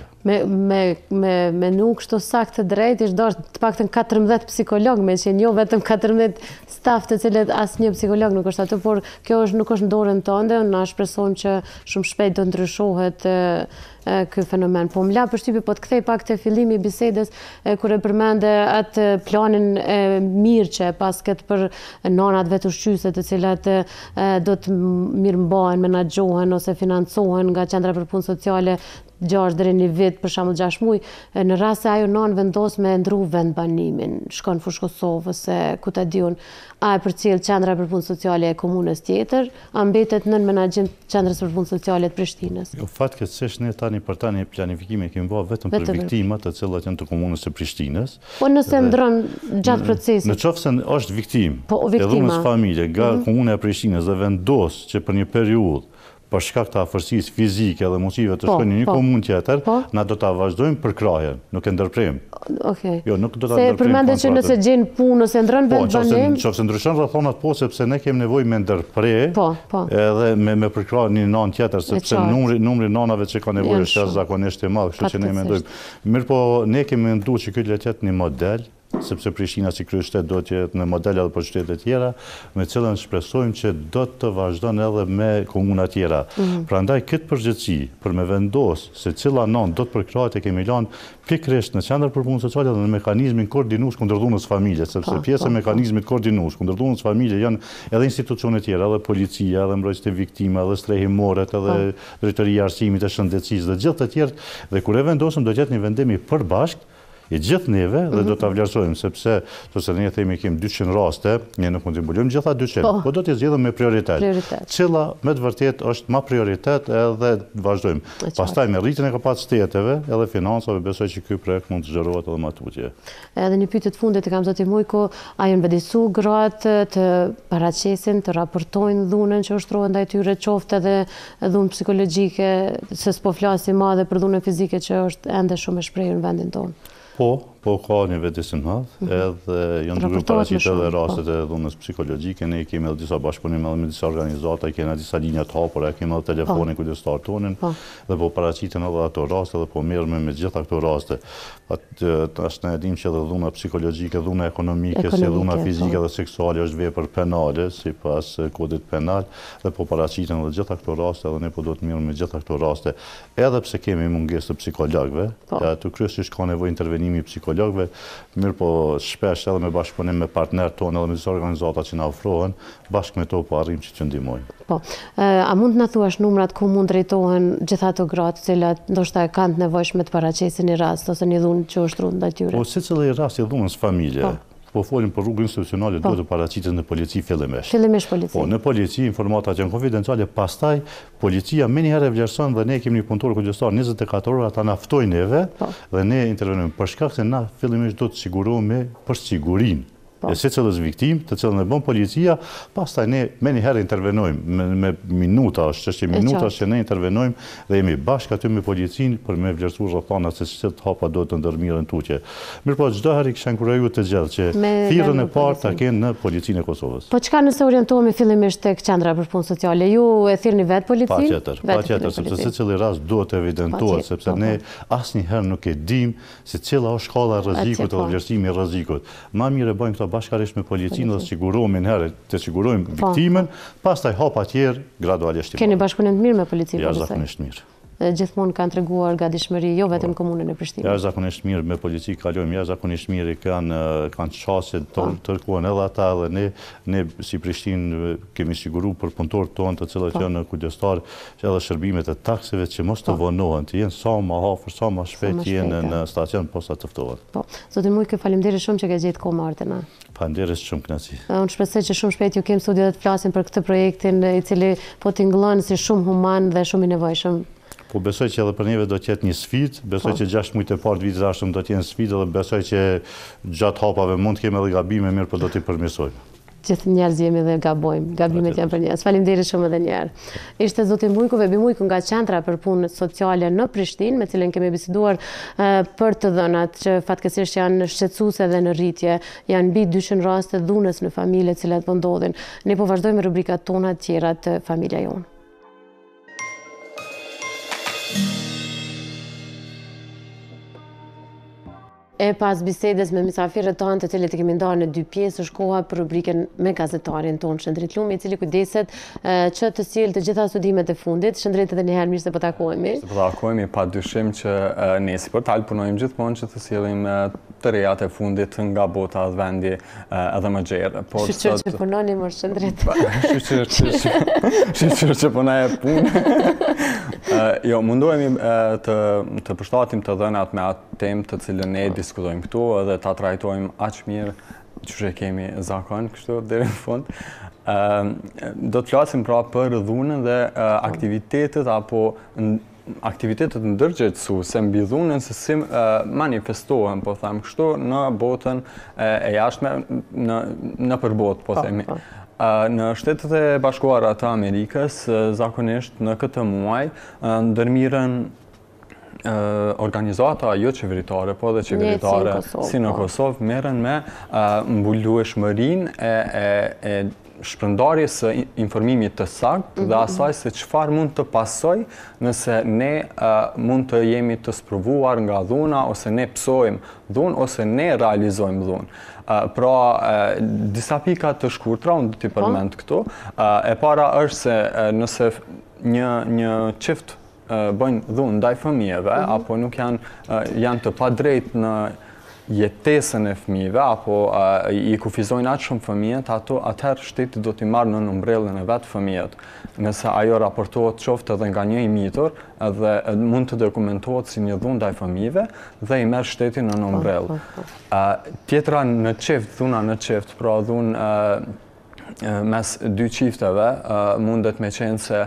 Me nuk kështu saktë të drejtë, ishtë dorë të paktën 14 psikolog, me që jo vetëm 14 staf të cilët asnjë psikolog nuk është atë, por kjo nuk është në dorën tënde, na shpresojmë që shumë shpejt do ndryshohet ky fenomen. Po më la përshtypje, po të kthej pak te fillimi i bisedës kur e përmende atë planin mirë që pas këtë për nanat vetushqyse të cilat do të mirëmbahen, menaxhohen ose financohen nga Qendra për Punë Sociale 6 deri në vit, për shembull 6 muaj, në rast se ajo nan vendos me ndru vendbanimin, shkon fushë Kosovës, ku ta diun, a e përcjell Qendra për Punë Sociale e komunës tjetër, a mbetet nën menaxhim Qendrës për Punë Sociale të Prishtinës? Jo, fatkeqësisht ne tani për tani planifikime kemi bërë vetëm për viktimat të cilat janë të komunës së Prishtinës. Po nëse ndron gjatë procesit. Nëse është viktim, e dhunës familje nga komuna e Prishtinës dhe vendos që për një periudhë për shkak të afërsisë fizike dhe mundësive të shkojnë në një komunë tjetër, na do ta vazhdojmë përkrajen, nuk e ndërprejmë. Okej. Jo, nuk do ta ndërprejmë. Se përmendet që nëse gjen punë ose ndron vendbanim, nëse ndryshon rrethonat, po, sepse ne kemi nevojë me ndërprej, edhe me përkrahje një nanë tjetër, sepse numri nanave që ka nevojë është jashtëzakonisht i madh, kështu që ne mendojmë. Mirë, po ne kemi menduar që ky le të jetë një model, sepse Prishtina si kryeqytet do të jetë në model edhe për qytetet tjera, me cilën shpresojmë që do të vazhdon edhe me komuna tjera. Prandaj këtë përgjegjësi për me vendos se cila nan do të përkrahet e kemi lënë pikërisht në Qendër për Punë Sociale dhe në mekanizmin koordinues kundër dhunës familje, sepse pjesë e mekanizmit koordinues kundër dhunës familje janë edhe institucione tjera, edhe policia, edhe mbrojtësit e viktima, edhe strehimorët, edhe drejtoria e arsimit e shëndetësisë dhe gjithë të tjerë, dhe kur e vendosëm do të jetë një vendim i përbashkët i gjithë neve dhe do të vlerësojmë, sepse nëse ne themi kemi 200 raste, ne nuk mund të mbulojmë gjitha 200, po do t'i zgjedhëm me prioritet. Cila me të vërtet është më prioritet edhe vazhdojmë. Pastaj me rritjen e kapaciteteve edhe financave besoj që ky projekt mund të zgjerohet edhe më tutje. Edhe një pyetje të fundit e kam zoti Mujko, a janë vëdisu gratë të paraqesin, të raportojnë dhunën që ushtrohet ndaj tyre, qoftë edhe dhunë psikologjike, se s'po flasim madhe për dhunën fizike që është ende shumë e shprehur në vendin tonë? Po ka një vëdisim madh, edhe janë duke paraqitur edhe rastet e dhunës psikologjike, ne kemi edhe disa bashkëpunime edhe me disa organizata, kemi disa linja të hapura, kemi edhe telefonin kujdestar tonin, dhe po paraqiten edhe ato raste dhe po merremi me gjitha këto raste. Tash ne dimë që edhe dhuna psikologjike, dhuna ekonomike, si dhuna fizike dhe seksuale është vepër penale sipas kodit penal, dhe po paraqiten edhe gjitha këto raste dhe ne po duhet merremi me gjitha këto raste, edhe pse kemi mungesë të psikologëve, aty kryesisht ka nevojë intervenimi i psikologëve, mirë po shpesh edhe me bashkëpunim me partnerët tonë edhe me disa organizata që na ofrohen, bashkë me to po arrijmë që të ndihmojmë. Po, a mund të na thuash numrat ku mund drejtohen gjitha ato gratë, të cilat ndoshta kanë të nevojshme të paraqesin një rast ose një dhunë që ushtron ndaj tyre? Po secili rast i dhunës familje. Po folim për rrugë institucionale, duhet të paraqitet në polici fillimisht. Fillimisht polici. Po, në polici informatat janë konfidenciale, pastaj policia më një herë vlerëson dhe ne kemi një punëtor kujdestar 24 orë, ata na ftojnë neve dhe ne intervenojmë për shkak se na fillimisht do të sigurohemi për sigurinë e secilës viktim, të cilën e bën policia, pastaj ne më një herë intervenojmë me minuta, është çështje minutash që ne intervenojmë dhe jemi bashkë aty me policinë për me vlerësuar rrethonat se çfarë hapa do të ndërmirën tutje. Mirpo çdo herë kisha inkurajoj të gjithë që thirrën e parë ta kenë në policinë e Kosovës. Po çka nëse orientohemi fillimisht tek Qendra për Punë Sociale, ju e thirrni vetë policinë? Patjetër, sepse secili rast duhet të evidentohet, sepse ne asnjëherë nuk e dimë se cila është shkalla e rrezikut dhe vlerësimi i rrezikut. Më mirë bëjmë bashkarisht me policinë dhe sigurohemi në herë të sigurojmë viktimën, pastaj hapa tjerë gradualisht. Keni bashkëpunim të mirë me policinë? Jashtëzakonisht mirë. Gjithmonë kanë treguar gatishmëri, jo vetëm komunën e Prishtinës. Jashtëzakonisht mirë me polici kalojmë, jashtëzakonisht mirë kanë çështje tërkuan edhe ata dhe ne si Prishtinë kemi siguruar për punëtorët tonë të cilët janë kujdestar që edhe shërbimet e takseve që mos të vonohen, të jenë sa më afër, sa më shpejt të jenë në stacion posa të ftohen. Po, zoti Mujko, faleminderit shumë që ke gjetë kohë marrë te na. Faleminderit shumë kënaqësi. Unë shpresoj që shumë shpejt ju kem studio të flasim për këtë projektin i cili po tingëllon si shumë human dhe shumë i nevojshëm. Po besoj që edhe për neve do t'jetë një sfidë, besoj që 6 muajt e parë të vitit zashtëm do t'jenë sfidë dhe besoj që gjatë hapave mund t'kemi edhe gabime mirë, por do t'i përmirësojmë. Gjithë njerëz jemi dhe gabojmë, gabimet janë për njerëz. Faleminderit shumë edhe një herë. Ishte zoti Mujko Vebi Mujko nga Qendra për Punë Sociale në Prishtinë, me cilën kemi biseduar për të dhënat që fatkeqësisht janë shqetësuese dhe në rritje, janë mbi 200 raste dhunës në familje të cilat po ndodhin. Ne po vazhdojmë me rubrikat tona të tjera të Familja Jonë. E pas bisedes me misafirët tanë të cilët i kemi ndarë në 2 pjesë, është koha për rubriken me gazetarin tonë Shëndrit Lumi, i cili kujdeset që të sjellë të gjitha studimet e fundit. Shëndrit edhe një herë mirë se po takohemi. Se po takohemi, pa dyshim që ne si portal punojmë gjithmonë që të sjellim të rejat e fundit nga bota dhe vendi edhe më gjerë. Shqyqyr që punoni më Shëndrit. Shqyqyr që punoj e punë. Jo, mundohemi të përshtatim të dhënat me atë temë të cilën ne diskutojmë këtu edhe ta trajtojmë aq mirë që kemi zakon kështu deri në fund. Do të flasim pra për dhunën dhe aktivitetet apo aktivitetet ndërgjegjësuese mbi dhunën se si manifestohen, po them kështu, në botën e jashtme, në përbotë, po themi. Në Shtetet e Bashkuara të Amerikës, zakonisht në këtë muaj, ndërmirën organizata jo qeveritare, po dhe qeveritare si në Kosovë, merren me mbulueshmërinë e shpërndarjes së informimit të saktë dhe asaj se çfarë mund të pasojë nëse ne mund të jemi të sprovuar nga dhuna ose ne psojmë dhunë ose ne realizojmë dhunë. Pra, disa pika të shkurtra, unë do t'i përmend këtu. E para është se nëse një çift bëjnë dhunë ndaj fëmijëve, apo nuk janë të padrejtë në jetesën e fëmijëve, apo i kufizojnë aq shumë fëmijët, atëherë shteti do t'i marrë në umbrellën e vetë fëmijët. Nëse ajo raportohet qoftë edhe nga një i mitur, dhe mund të dokumentohet si një dhunë ndaj fëmijëve, dhe i merr shteti në umbrellë. Tjetra në çift, dhuna në çift, pra dhunë mes 2 qifteve, mundet me qenë se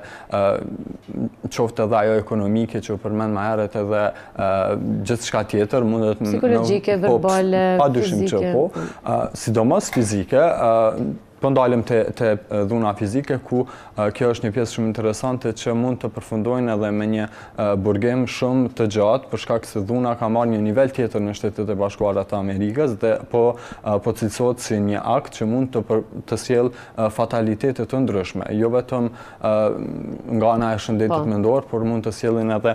qoftë edhe ajo ekonomike që u përmend më herët edhe gjithçka tjetër mundet psikologjike, verbale, fizike. Sidomos fizike, po ndalem te dhuna fizike ku kjo është një pjesë shumë interesante që mund të përfundojnë edhe me një burgim shumë të gjatë për shkak se dhuna ka marrë një nivel tjetër në Shtetet e Bashkuara të Amerikës dhe po cilësohet si një akt që mund të sjellë fatalitete të ndryshme, jo vetëm nga ana e shëndetit mendor, por mund të sjellin edhe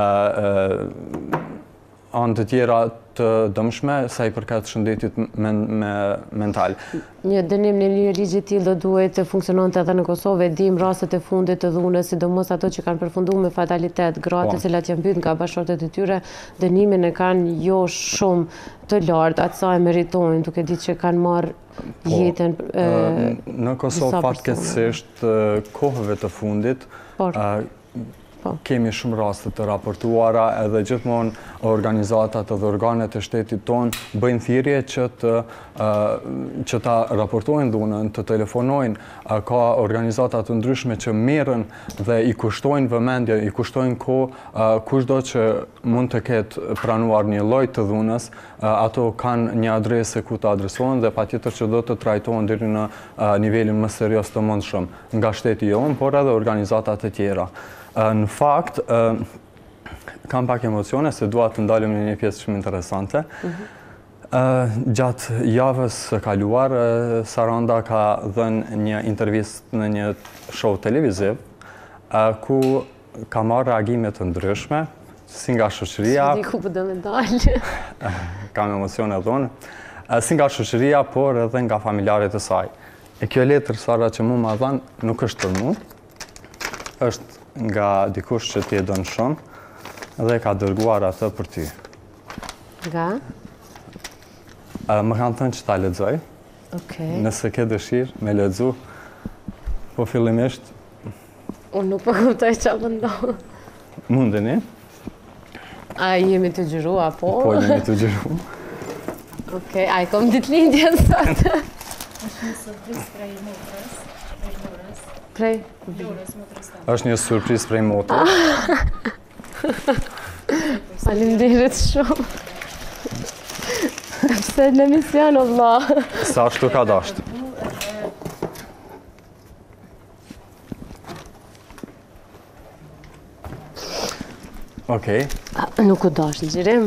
anë të tjera të dëmshme sa i përket shëndetit mental. Një dënim në një ligj i tillë do duhet të funksiononte edhe në Kosovë. Dim rastet e fundit të dhunës, sidomos ato që kanë përfunduar me fatalitet, gratë të cilat janë mbytur nga bashkëshortet e tyre, dënimin e kanë jo shumë të lartë, atësa e meritojnë, duke ditë që kanë marrë jetën. Në Kosovë fatkeqësisht kohëve të fundit kemi shumë raste të raportuara edhe gjithmonë organizatat edhe organet e shtetit tonë bëjnë thirrje që ta raportojnë dhunën, të telefonojnë. Ka organizata të ndryshme që merren dhe i kushtojnë vëmendje, i kushtojnë kohë kushdo që mund të ketë pranuar një lloj të dhunës, ato kanë një adresë ku të adresohen dhe patjetër që do të trajtohen deri në nivelin më serioz të mundshëm nga shteti jonë, por edhe organizatat e tjera. Në fakt, kam pak emocione se dua të ndalem në një pjesë shumë interesante. Gjatë javës së kaluar, Saranda ka dhënë një intervistë në një show televiziv, ku ka marrë reagime të ndryshme, si nga shoqëria... Si ku po do me dalë. Kam emocione dhënë. Si nga shoqëria, por edhe nga familjarët e saj. E kjo letër, Sara, që mu ma dhënë, nuk është për mu, është nga dikush që ti e don shumë dhe ka dërguar atë për ty. Nga? Më kanë thënë që ta lexoj. Nëse ke dëshirë me lexu, po fillimisht unë nuk po kuptoj çfarë po ndodh. Mundeni? A jemi të gjyruar apo? Po jemi të gjyruar. Okej, ai kom ditëlindjen sot. Është një surprizë prej motrës. Prej? Është një surprizë prej motrës. Faleminderit shumë. Pse në emision, o vlla? Sa ashtu ka dasht. Okej. Nuk u dash në gjirim.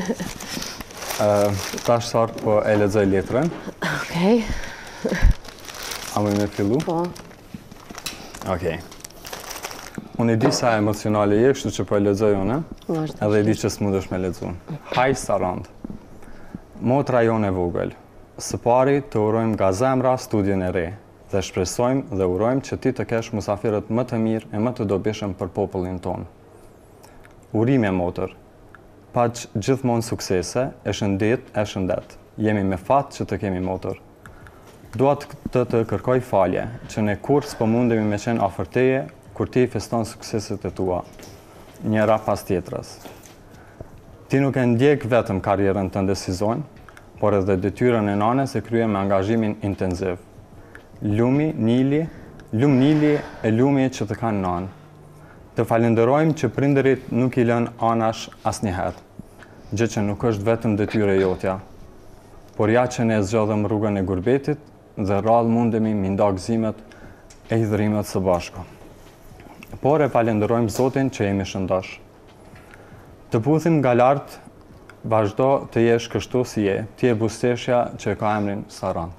Tash sartë po e lexoj letrën. Okej. A më me fillu? Po. Okej. Unë e di sa emocionale je, kështu që po e lexoj unë, edhe e di që s'mundesh me lexuar. Haj Sarand. Motra jonë e vogël. Së pari të urojmë nga zemra studion e re dhe shpresojmë dhe urojmë që ti të kesh musafirët më të mirë e më të dobishëm për popullin tonë. Urime motër. Paq gjithmonë suksese, e shëndet. Jemi me fat që të kemi motër. Dua të kërkoj falje, që ne kur s'po mundemi me qenë afër teje, kur ti feston sukseset e tua, njëra pas tjetrës. Ti nuk e ndjek vetëm karrierën tënde si zonjë, por edhe detyrën e nanes e krye me angazhimin intensiv. Lum Nili e lumi që të kanë nanë. Të falenderojmë që prindërit nuk i lën anash asnjëherë, gjë që nuk është vetëm detyre jotja, por ja që ne zgjodhëm rrugën e gurbetit dhe rrallë mundemi mi nda gëzimet e hidhrimet së bashku. Por e falenderojmë Zotin që jemi shëndosh. Të puthim nga lartë, vazhdo të jesh kështu si je, ti e busteshja që ka emrin Sarand.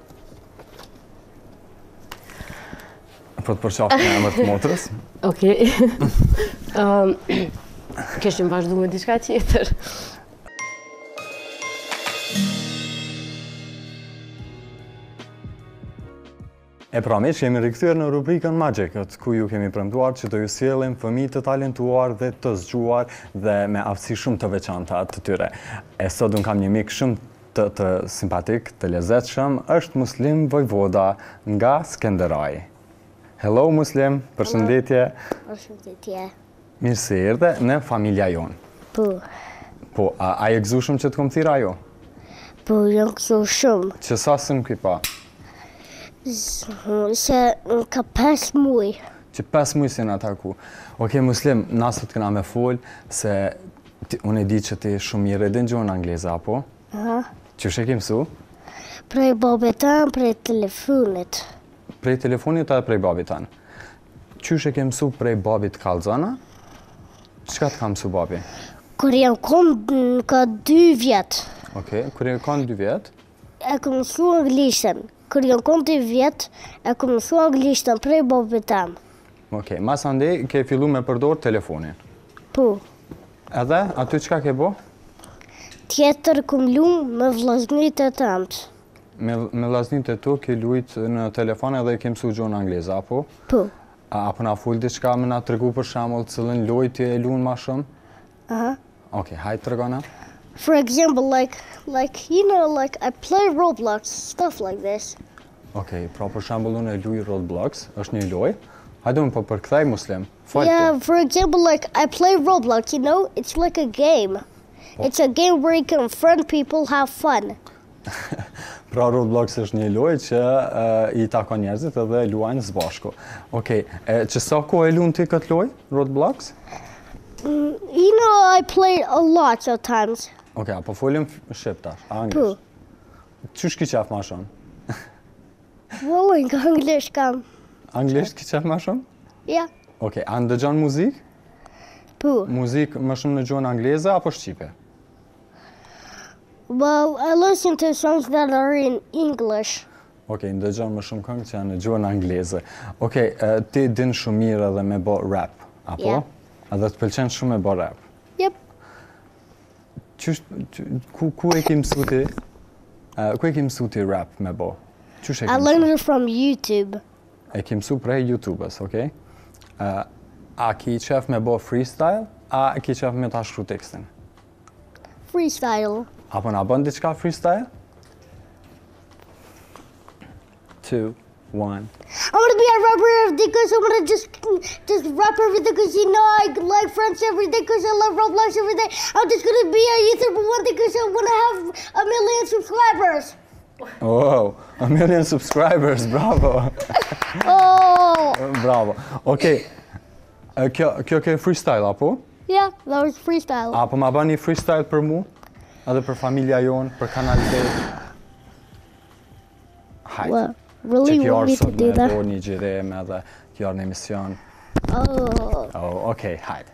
Po të përqafë në emër të motrës. Okej. Keshim vazhdu me diçka tjetër. E pra miq, jemi rikthyer në rubrikën Magic-ët, ku ju kemi premtuar që do ju sjellim fëmijë të talentuar dhe të zgjuar dhe me aftësi shumë të veçanta të tyre. E sot unë kam një mik shumë të simpatik, të lezetshëm, është Muslim Vojvoda nga Skenderaj. Hello Muslim, përshëndetje. Përshëndetje. Mirë se erdhe në familja jonë. Po. Po, a e gëzushëm që të kom thira jo? Po, jam gëzushëm. Që sa së më kipa? Se ka 5 muaj. Që 5 muaj se në ataku. Oke, Muslim, nasët këna me folë se unë e di që ti shumë mirë edhe në gjuhën angleze, apo? Aha. Që shë ke mësu? Prej babit tanë, prej telefonit. Prej telefonit edhe prej babit tanë. Qyshe ke mësu prej babit Kalzana? Qëka të ka mësu babi? Kër jam konë ka 2 vjetë. Okej, kër jam konë 2 vjetë? E ka mësu anglishtën. Kër jam konë 2 vjetë, e ka mësu anglishtën prej babit tanë. Okej, mas andej ke fillu me përdor telefonin? Po. Edhe, aty qka ke bo? Tjetër këm lumë me vllaznit e tamtë. Me vllaznit e tu ke lujt në telefon edhe ke mësu gjuhën angleze, apo? Po. Apo na full diçka me na tregu për shembull cilën lojë ti e luan më shumë? Aha. Okay, hajde tregona. For example, like I play Roblox, stuff like this. Okay, pra për shembull unë e luaj Roblox, është një lojë. Hajde unë po përkthej Muslim. Yeah, for example, like I play Roblox, it's like a game. It's a game where you can friend people, have fun. Pra Roblox është një lojë që I takon njerëzit edhe luajnë së bashku. Okej, që sa kohë e luan ti këtë lojë, Roblox? I play a lot of times. Okej, apo folim shqiptar, anglisht. Qysh ki qef ma shumë? Nga anglisht kam. Anglisht ki qef ma shumë? Ja. Okej, a ndëgjon muzik? Po. Muzik më shumë në gjuhën angleze apo shqipe? Well, I listen to songs that are in English. Okej, ndëgjon më shumë këngë që janë në gjuhën angleze. Okej, ti din shumë mirë edhe me bo rap, apo? Yeah. Edhe të pëlqen shumë me bo rap? Yep. Ku e ke mësu ti? Ku e ke mësu ti rap me bo? I learned it from YouTube. E ke mësu prej YouTube-ës, okej? A ki qef me bo freestyle, a ki qef me ta shkru tekstin? Freestyle. Apo na bën diçka freestyle? 2, 1. I'm gonna be a rapper because I'm gonna just rap everything because I like French every day because I love Roblox every day. I'm just gonna be a YouTuber one day because I wanna have 1 million subscribers. Wow, 1 million subscribers, bravo! Oh! Bravo, okej. Kjo ke freestyle, apo? Yeah, that was freestyle. Apo ma bani freestyle për mu? Edhe për familja jonë, për kanal vetë? Hajde. Well, really want me to do that? Që kjarë sot me një gjirem edhe kjarë në emision. Oh, okay, hajde.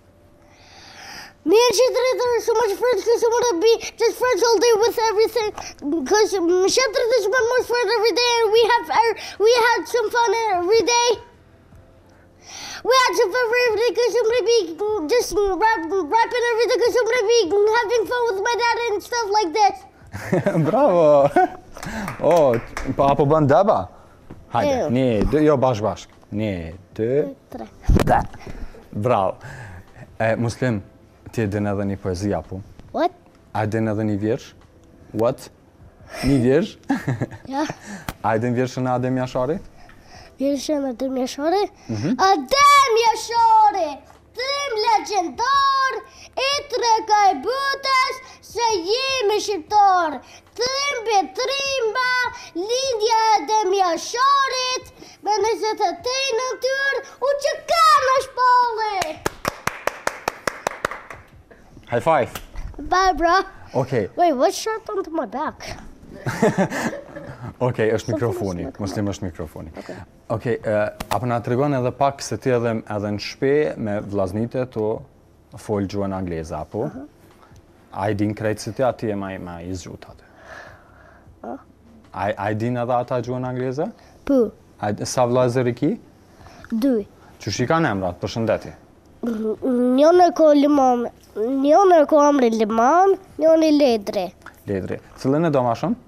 Me and Shedred are so much friends because I want to be just friends all day with everything. Because Shedred is my most friend every day, and we had some fun every day. We had some fun every day because I'm gonna be just rapping everything because I'm gonna be having fun with my dad and stuff like this. Bravo! Oh, apo bën daba? Hajde, 1, 2, jo bashk. 1, 2, 3. Bravo. Muslim, ti e din edhe një poezi apo? What? A din edhe një vjersh? What? Një vjersh? Ja. A din vjershën e Adem Jashari? Vjershën e Adem Jashari? Adem Jashari! Tim legendar, i treka i butës, se jemi shqiptar. Tim betrimba, lindja e Adem Jasharit, me nëse të tej në tyrë, u që ka në shpalli. High five. Bye, bro. Okay. Wait, what's shot onto my back? Okay, është mikrofoni. Muslim është mikrofoni. Okay, apo na tregon edhe pak se ti edhe në shtëpi me vllaznitë tu fol gjuhën angleze apo? A i din krejt se ti ati e ma i zgjut atë? A i din edhe ata gjuhën angleze? Po. Sa vllazër i ki? 2. Qysh i kanë emrat, përshëndetje? Njën e ko Liman, njën e ko Amri Liman, njën e Ledri. Ledri. Cëllën e do ma shumë?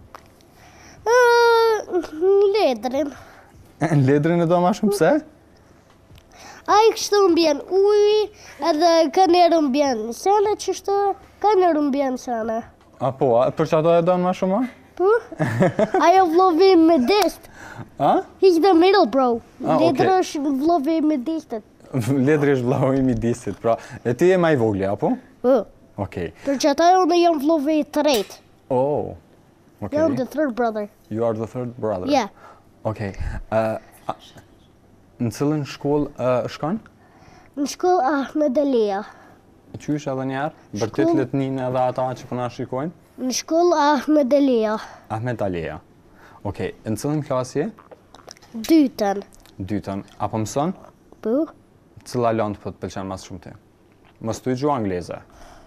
Ledrin. Ledrin e do ma shumë, pse? A i kështu mbjen uj, edhe ka njerë mbjen sene qështu, ka njerë mbjen sene. Po, për që ato e do në ma shumë? Po? Ajo vlovi me dist. He's the middle, bro. Ledri është vlovi me distet. Ledri është vlovi me distet, pra. E ti e ma i vogli, apo? Po. Okej. Për që ata jo në jam vlovi i tret. Oh. Okay. I'm the third brother. You are the third brother? Yeah. Okay. Në cilën shkollë shkon? Në shkollë Ahmed Alia. Qysh edhe njerë? Bërtit letninë edhe ata që përna shikojnë? Në shkollë Ahmed Alia. Ahmed Alia. Okej, në cilën klasje? Dytën. Dytën. Apo mëson? Po. Cila lëndë për të pëlqen mas shumë ti? Mos tu i gjuhë angleze?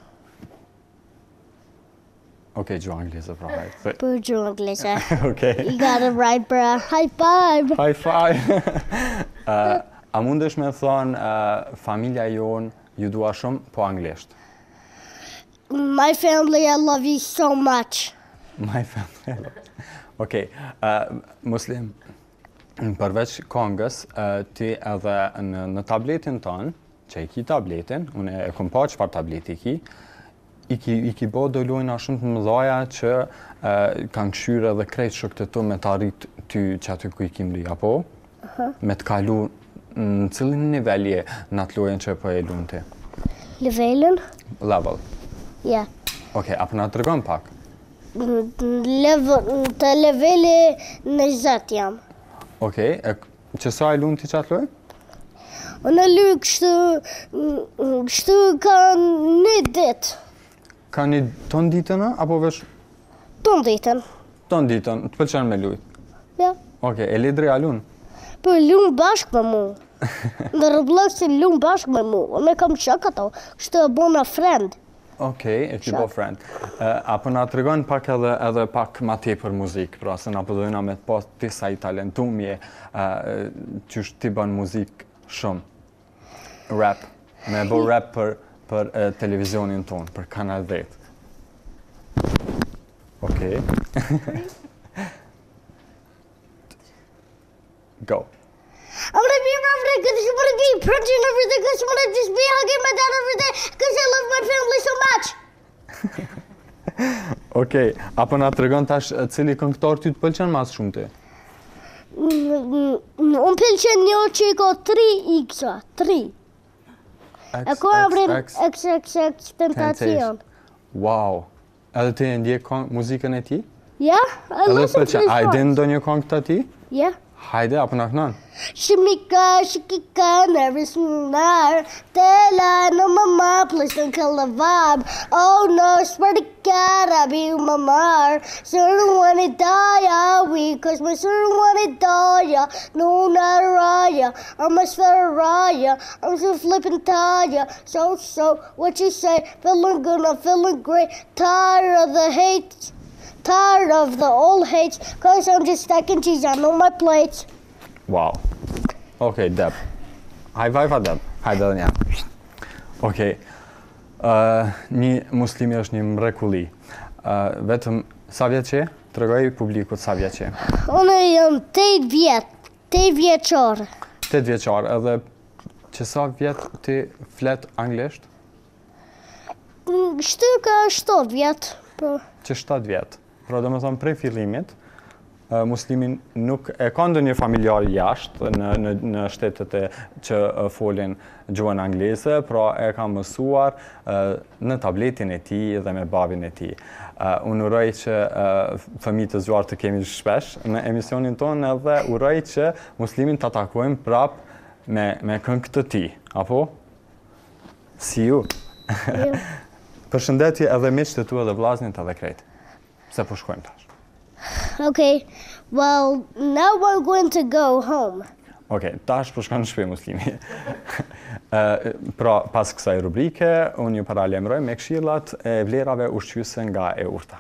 Okay, gjuhë angleze, pra hajtë. Po gjuhë angleze. Okay. You got it right, bro. High five! High five! A mundesh me thonë familja jonë ju dua shumë, po anglisht? My family, I love you so much. My family, Okay. Muslim, përveç kongës, ti edhe në tabletin tonë, që i ki tabletin, unë e kom pa çfarë tableti ki, i ki bo do lojna shumë të mëdhaja që kanë këshyre dhe krejt shokët e tu me të arrit ty që aty ku i kim li, apo? Me të kalu në cilin nivelje në atë lojen që po e lunë ti? Levelin? Level? Yeah. Okej, apo na të regon pak? Të leveli në 20 jam. Okej, që sa e lunë ti që atë lojë? Unë e lu kështu ka një dit. Ka një ton ditën, apo vesh? Ton ditën. Ton ditën, të pëlqen me lujt? Ja. Okej, e Ledri a lunë? Po lunë bashkë me mu. Në Robloxin lunë bashkë me mu. Unë e kam qak ato, kështu e bona friend. Okej, e ki bo friend. Apo na të regon pak edhe pak ma te për muzikë, pra se na përdojna me të pas disa i talentumje që ti bën muzikë shumë. Rap. Me bo rap për televizionin tonë, për Kanal 10. Okej. Go. I'm gonna be around every day because I'm gonna be printing everything because I'm gonna just be hugging my dad every day because I love my family so much. Okej, apo na të regon tash cili këngëtar ty të pëlqen mas shumë ti? Unë pëlqen një që i ka 3 X-a, 3. E ko abrim XXX Tentacion. Wow, edhe ti e ndjek muzikën e ti? Ja, I listen to his songs. A i din do një këngë të ti? Ja. Hajde, apo na kënon? Shimika, shikika, never sooner. Tela, no mama, please don't kill the vibe. Oh no, swear to God, I'll be mama. Certain wanna die, are we? Cause my certain wanna die. No, not a raya. I'm a swear I'm so flipping tired. So, what you say? Feeling good, I'm feeling great. Tired of the hate. Tired of the old hates. Cause I'm just stacking cheese on all my plates. Wow. Okej, Deb. High five, Deb. Hajde edhe një. Okej. Një muslimi është një mrekulli. Vetëm sa vjeç je? Tregoj publikut sa vjeç je. Unë jam 8 vjeçar. 8 vjeçar, edhe që sa vjet ti flet anglisht? Shtyka 7 vjet. Që 7 vjet. Pra do me thonë prej fillimit, muslimin nuk e ka ndonjë familjar jashtë në shtetet që folin gjuhën angleze, pra e ka mësuar në tabletin e tij dhe me babin e tij. Unë uroj që fëmijë të zgjuar të kemi shpesh në emisionin tonë edhe uroj që muslimin ta takojmë prap me këngë të tij, apo? See you. Përshëndetje edhe miqtë tu edhe vllaznin edhe krejt. Se po shkojmë tash. Okay, well, now we're going to go home. Okay, tash po shkojmë në shtëpi muslimi. Pra, pas kësaj rubrike, unë ju paralajmëroj me këshillat e vlerave ushqyese nga e urta.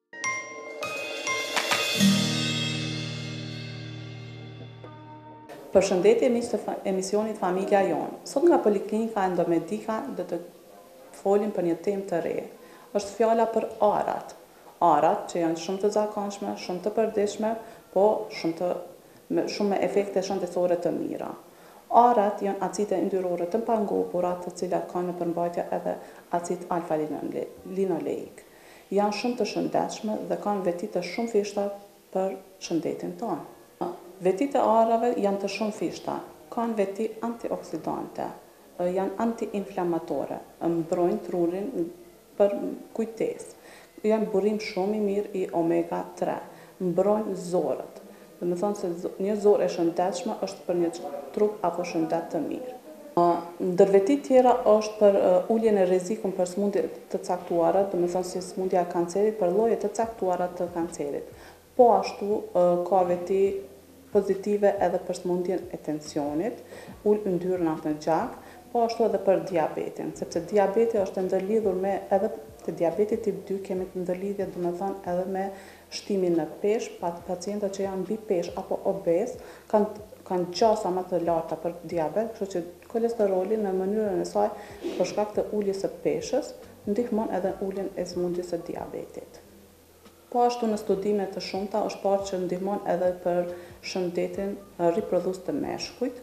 Përshëndetje miq të emisionit Familja Jonë. Sot nga Poliklinika Endomedika do të folim për një temë të re. Është fjala për arat. Arat që janë shumë të zakonshme, shumë të përditshme, po shumë me efekte shëndetësore të mira. Arat janë acide yndyrore të pangopura, të cilat kanë në përmbajtje edhe acid alfa-linoleik. Janë shumë të shëndetshme dhe kanë veti të shumë fishta për shëndetin tonë. Vetit e arave janë të shumë fishta, kanë veti antioksidante, janë antiinflamatore, mbrojnë trurin për kujtesë. Janë burim shumë i mirë i omega 3, mbrojnë zorët. Dhe me thonë se një zorë e shëndetshme është për një trup apo shëndet të mirë. Ndër vetit tjera është për uljen e rrezikun për smundje të caktuara, dhe me thonë si smundja e kancerit për lloje të caktuara të kancerit. Po ashtu ka veti pozitive edhe për smundjen e tensionit, ul yndyrnat në gjak, po ashtu edhe për diabetin, sepse diabeti është ndërlidhur me edhe të diabetit tip 2 kemi të ndërlidhje, do me thonë edhe me shtimin në peshë, pacientët që janë mbi peshë apo obez kanë gjasa më të larta për diabet, kështu që kolesteroli në mënyrën e saj për shkak të uljes së peshës ndihmon edhe uljen e smundjes së diabetit. Po ashtu në studime të shumta është parë që ndihmon edhe për shëndetin riprodhues të meshkujt,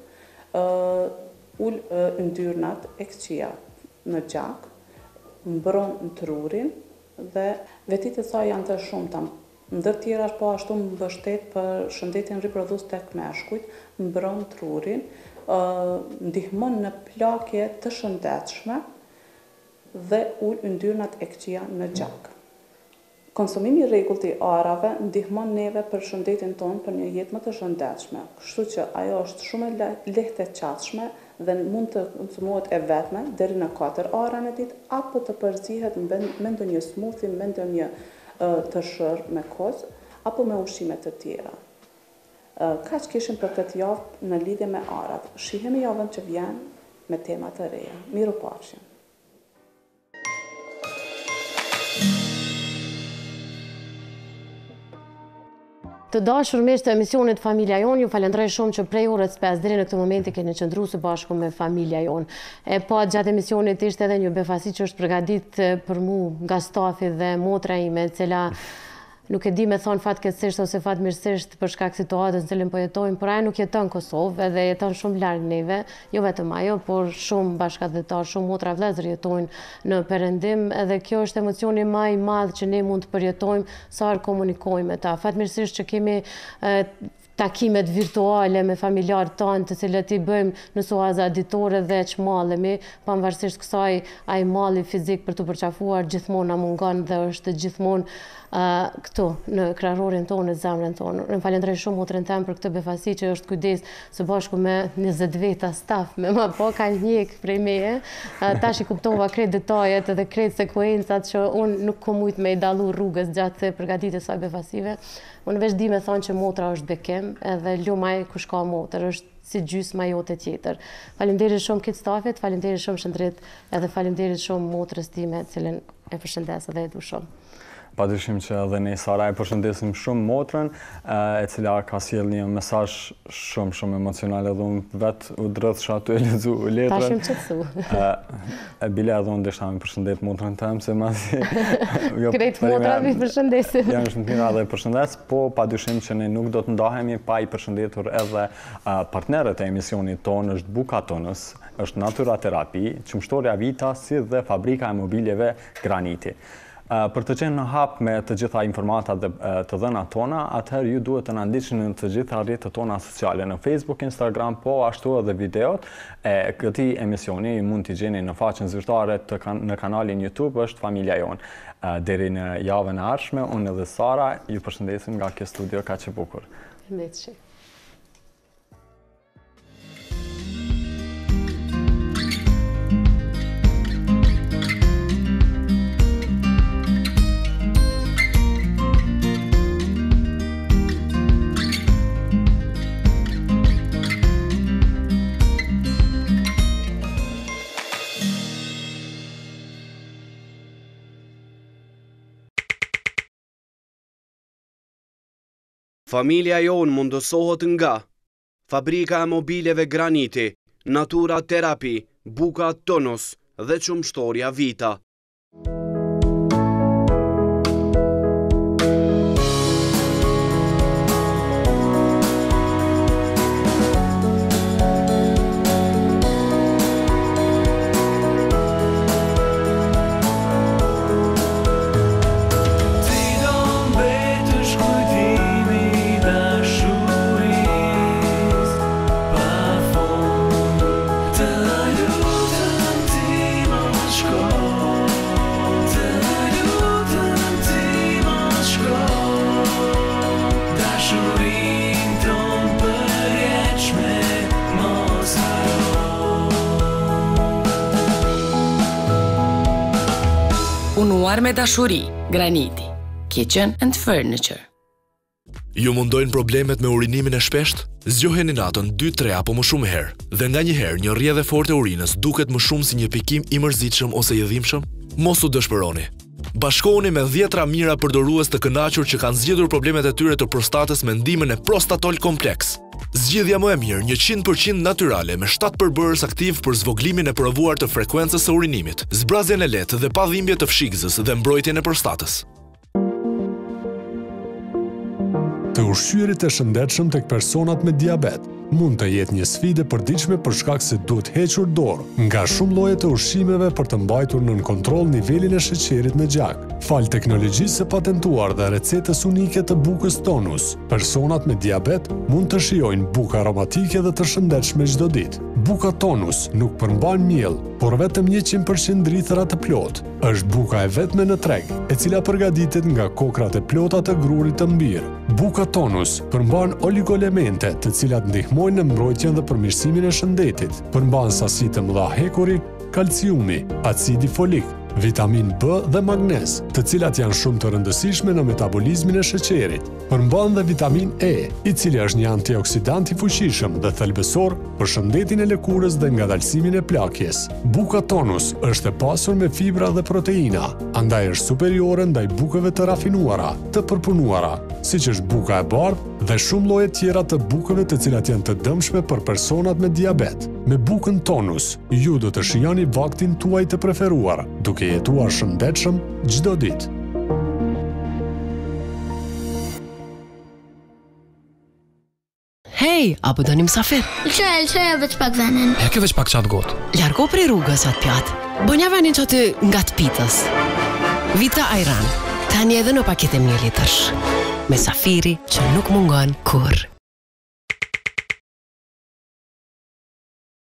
ul yndyrnat e këqija në gjak, mbron trurin dhe vetit e saj janë të shumta. Ndër tjera është po ashtu mbështet për shëndetin riprodhues tek meshkujt, mbron trurin, ndihmon në plakje të shëndetshme dhe ul yndyrnat e këqija në gjak. Konsumimi i rregullt i arave ndihmon neve për shëndetin tonë për një jetë më të shëndetshme, kështu që ajo është shumë lehtë e qasshme dhe mund të konsumohet e vetme deri në 4 ara në ditë apo të përzihet me ndonjë smoothie, me ndonjë të shërë me koz apo me ushqime të tjera. Kaq kishim për këtë javë në lidhje me arat. Shihemi javën që vjen me tema të reja. Mirupafshim. Të dashur miq të emisionit Familja Jonë, ju falenderoj shumë që prej orës 5 deri në këtë moment keni qëndruar së bashku me Familja Jonë. E pa gjatë emisionit ishte edhe një befasi që është përgatitur për mua nga stafi dhe motra ime, e cila nuk e di me thonë fatkeqësisht ose fatmirësisht për shkak situatës në cilën po jetojmë, por ajo nuk jeton në Kosovë edhe jeton shumë larg neve, jo vetëm ajo, por shumë bashkëdhetar, shumë motra vëllezër jetojnë në Perëndim, edhe kjo është emocioni më i madh që ne mund të përjetojmë sa komunikojmë me ta. Fatmirësisht që kemi takimet virtuale me familjarët tanë të cilët i bëjmë në suaza ditore dhe që mallemi, pavarësisht kësaj ai malli fizik për të përqafuar gjithmonë na mungon dhe është gjithmonë këtu në krahorin tonë, në zemrën tonë. Unë falenderoj shumë motrën tem për këtë befasi që është kujdes së bashku me 20 veta staf, me ma po ka njek prej meje. Tash i kuptova krejt detajet dhe krejt sekuencat që unë nuk kom mujt me i dalu rrugës gjatë përgatitjes së befasive. Unë veç di me thonë që motra është bekim edhe lumaj kush ka motër, është si gjysma jote tjetër. Faleminderit shumë këtë stafit, faleminderit shumë Shëndrit edhe faleminderit shumë motrës time, cilën e përshëndes edhe e du shumë. Padyshim që edhe ne Sara e përshëndesim shumë motrën, e cila ka sjell një mesazh shumë emocional edhe unë vetë u drejtsha aty e lexu letrën. Tashim qetësu. E bile edhe unë desha me përshëndet motrën tëm se masi krejt motrat mi përshëndesim. Janë shumë të mira dhe përshëndes, po padyshim që ne nuk do të ndahemi pa i përshëndetur edhe partnerët e emisionit tonë, është Buka Tonus, është Natura Terapi, Qumshtoria Vita, si dhe Fabrika e Mobiljeve Graniti. Për të qenë në hap me të gjitha informatat dhe të dhëna tona, atëherë ju duhet të na ndiqni në të gjitha rrjetet tona sociale, në Facebook, Instagram, po ashtu edhe videot e këtij emisioni mund t'i gjeni në faqen zyrtare në kanalin YouTube është Familja Jon. Deri në javën e ardhshme, unë edhe Sara ju përshëndesim nga kjo studio kaq e bukur. Përshëndetje. Familja Jon mundësohet nga Fabrika e Mobiljeve Graniti, Natura Terapi, Buka Tonus dhe Qumshtoria Vita. Unuar me dashuri, Graniti, Kitchen and Furniture. Ju mundojnë problemet me urinimin e shpesht? Zgjoheni natën 2-3 apo më shumë herë, dhe nganjëherë një rrjedhë e fortë e urinës duket më shumë si një pikim i mërzitshëm ose i dhimbshëm? Mos u dëshpëroni. Bashkohuni me 10 mira përdorues të kënaqur që kanë zgjedhur problemet e tyre të prostatës me ndihmën e Prostatol Kompleks. Zgjidhja më e mirë, 100% natyrale me 7 përbërës aktiv për zvoglimin e provuar të frekuencës së urinimit, zbrazjen e lehtë dhe pa dhimbje të fshikëzës dhe mbrojtjen e prostatës. Të ushqyerit e shëndetshëm tek personat me diabet mund të jetë një sfidë e përditshme për shkak se duhet hequr dorë nga shumë lloje të ushqimeve për të mbajtur nën kontroll nivelin e sheqerit në gjak. Fal teknologjisë së patentuar dhe recetës unike të Bukës Tonus, personat me diabet mund të shijojnë bukë aromatike dhe të shëndetshme çdo ditë. Buka Tonus nuk përmban miell, por vetëm 100% drithëra të plotë. Është buka e vetme në treg, e cila përgatitet nga kokrat e plota të grurit të mbirë. Buka Tonus përmban oligoelemente, të cilat ndihmojnë në mbrojtjen dhe përmirësimin e shëndetit. Përmban sasi të mëdha hekuri, kalciumi, acidi folik, vitamin B dhe magnez, të cilat janë shumë të rëndësishme në metabolizmin e sheqerit. Përmban dhe vitamin E, i cili është një antioksidant i fuqishëm dhe thelbësor për shëndetin e lëkurës dhe ngadalësimin e plakjes. Buka Tonus është e pasur me fibra dhe proteina, andaj është superiore ndaj bukëve të rafinuara, të përpunuara, siç është buka e bardhë dhe shumë lloje tjera të bukëve të cilat janë të dëmshme për personat me diabet. Me Bukën Tonus, ju do të shijoni vaktin tuaj të preferuar, duke jetuar shëndetshëm çdo ditë. Hej, apo doni msafir? Lçoja veç pak venin. Ja ke veç pak qatë gotë. Largo prej rrugës atë pjatë. Bënja venin që aty nga të pitës. Vita Ajran, tani edhe në pakete 1 litrësh. Me safiri që nuk mungon kur.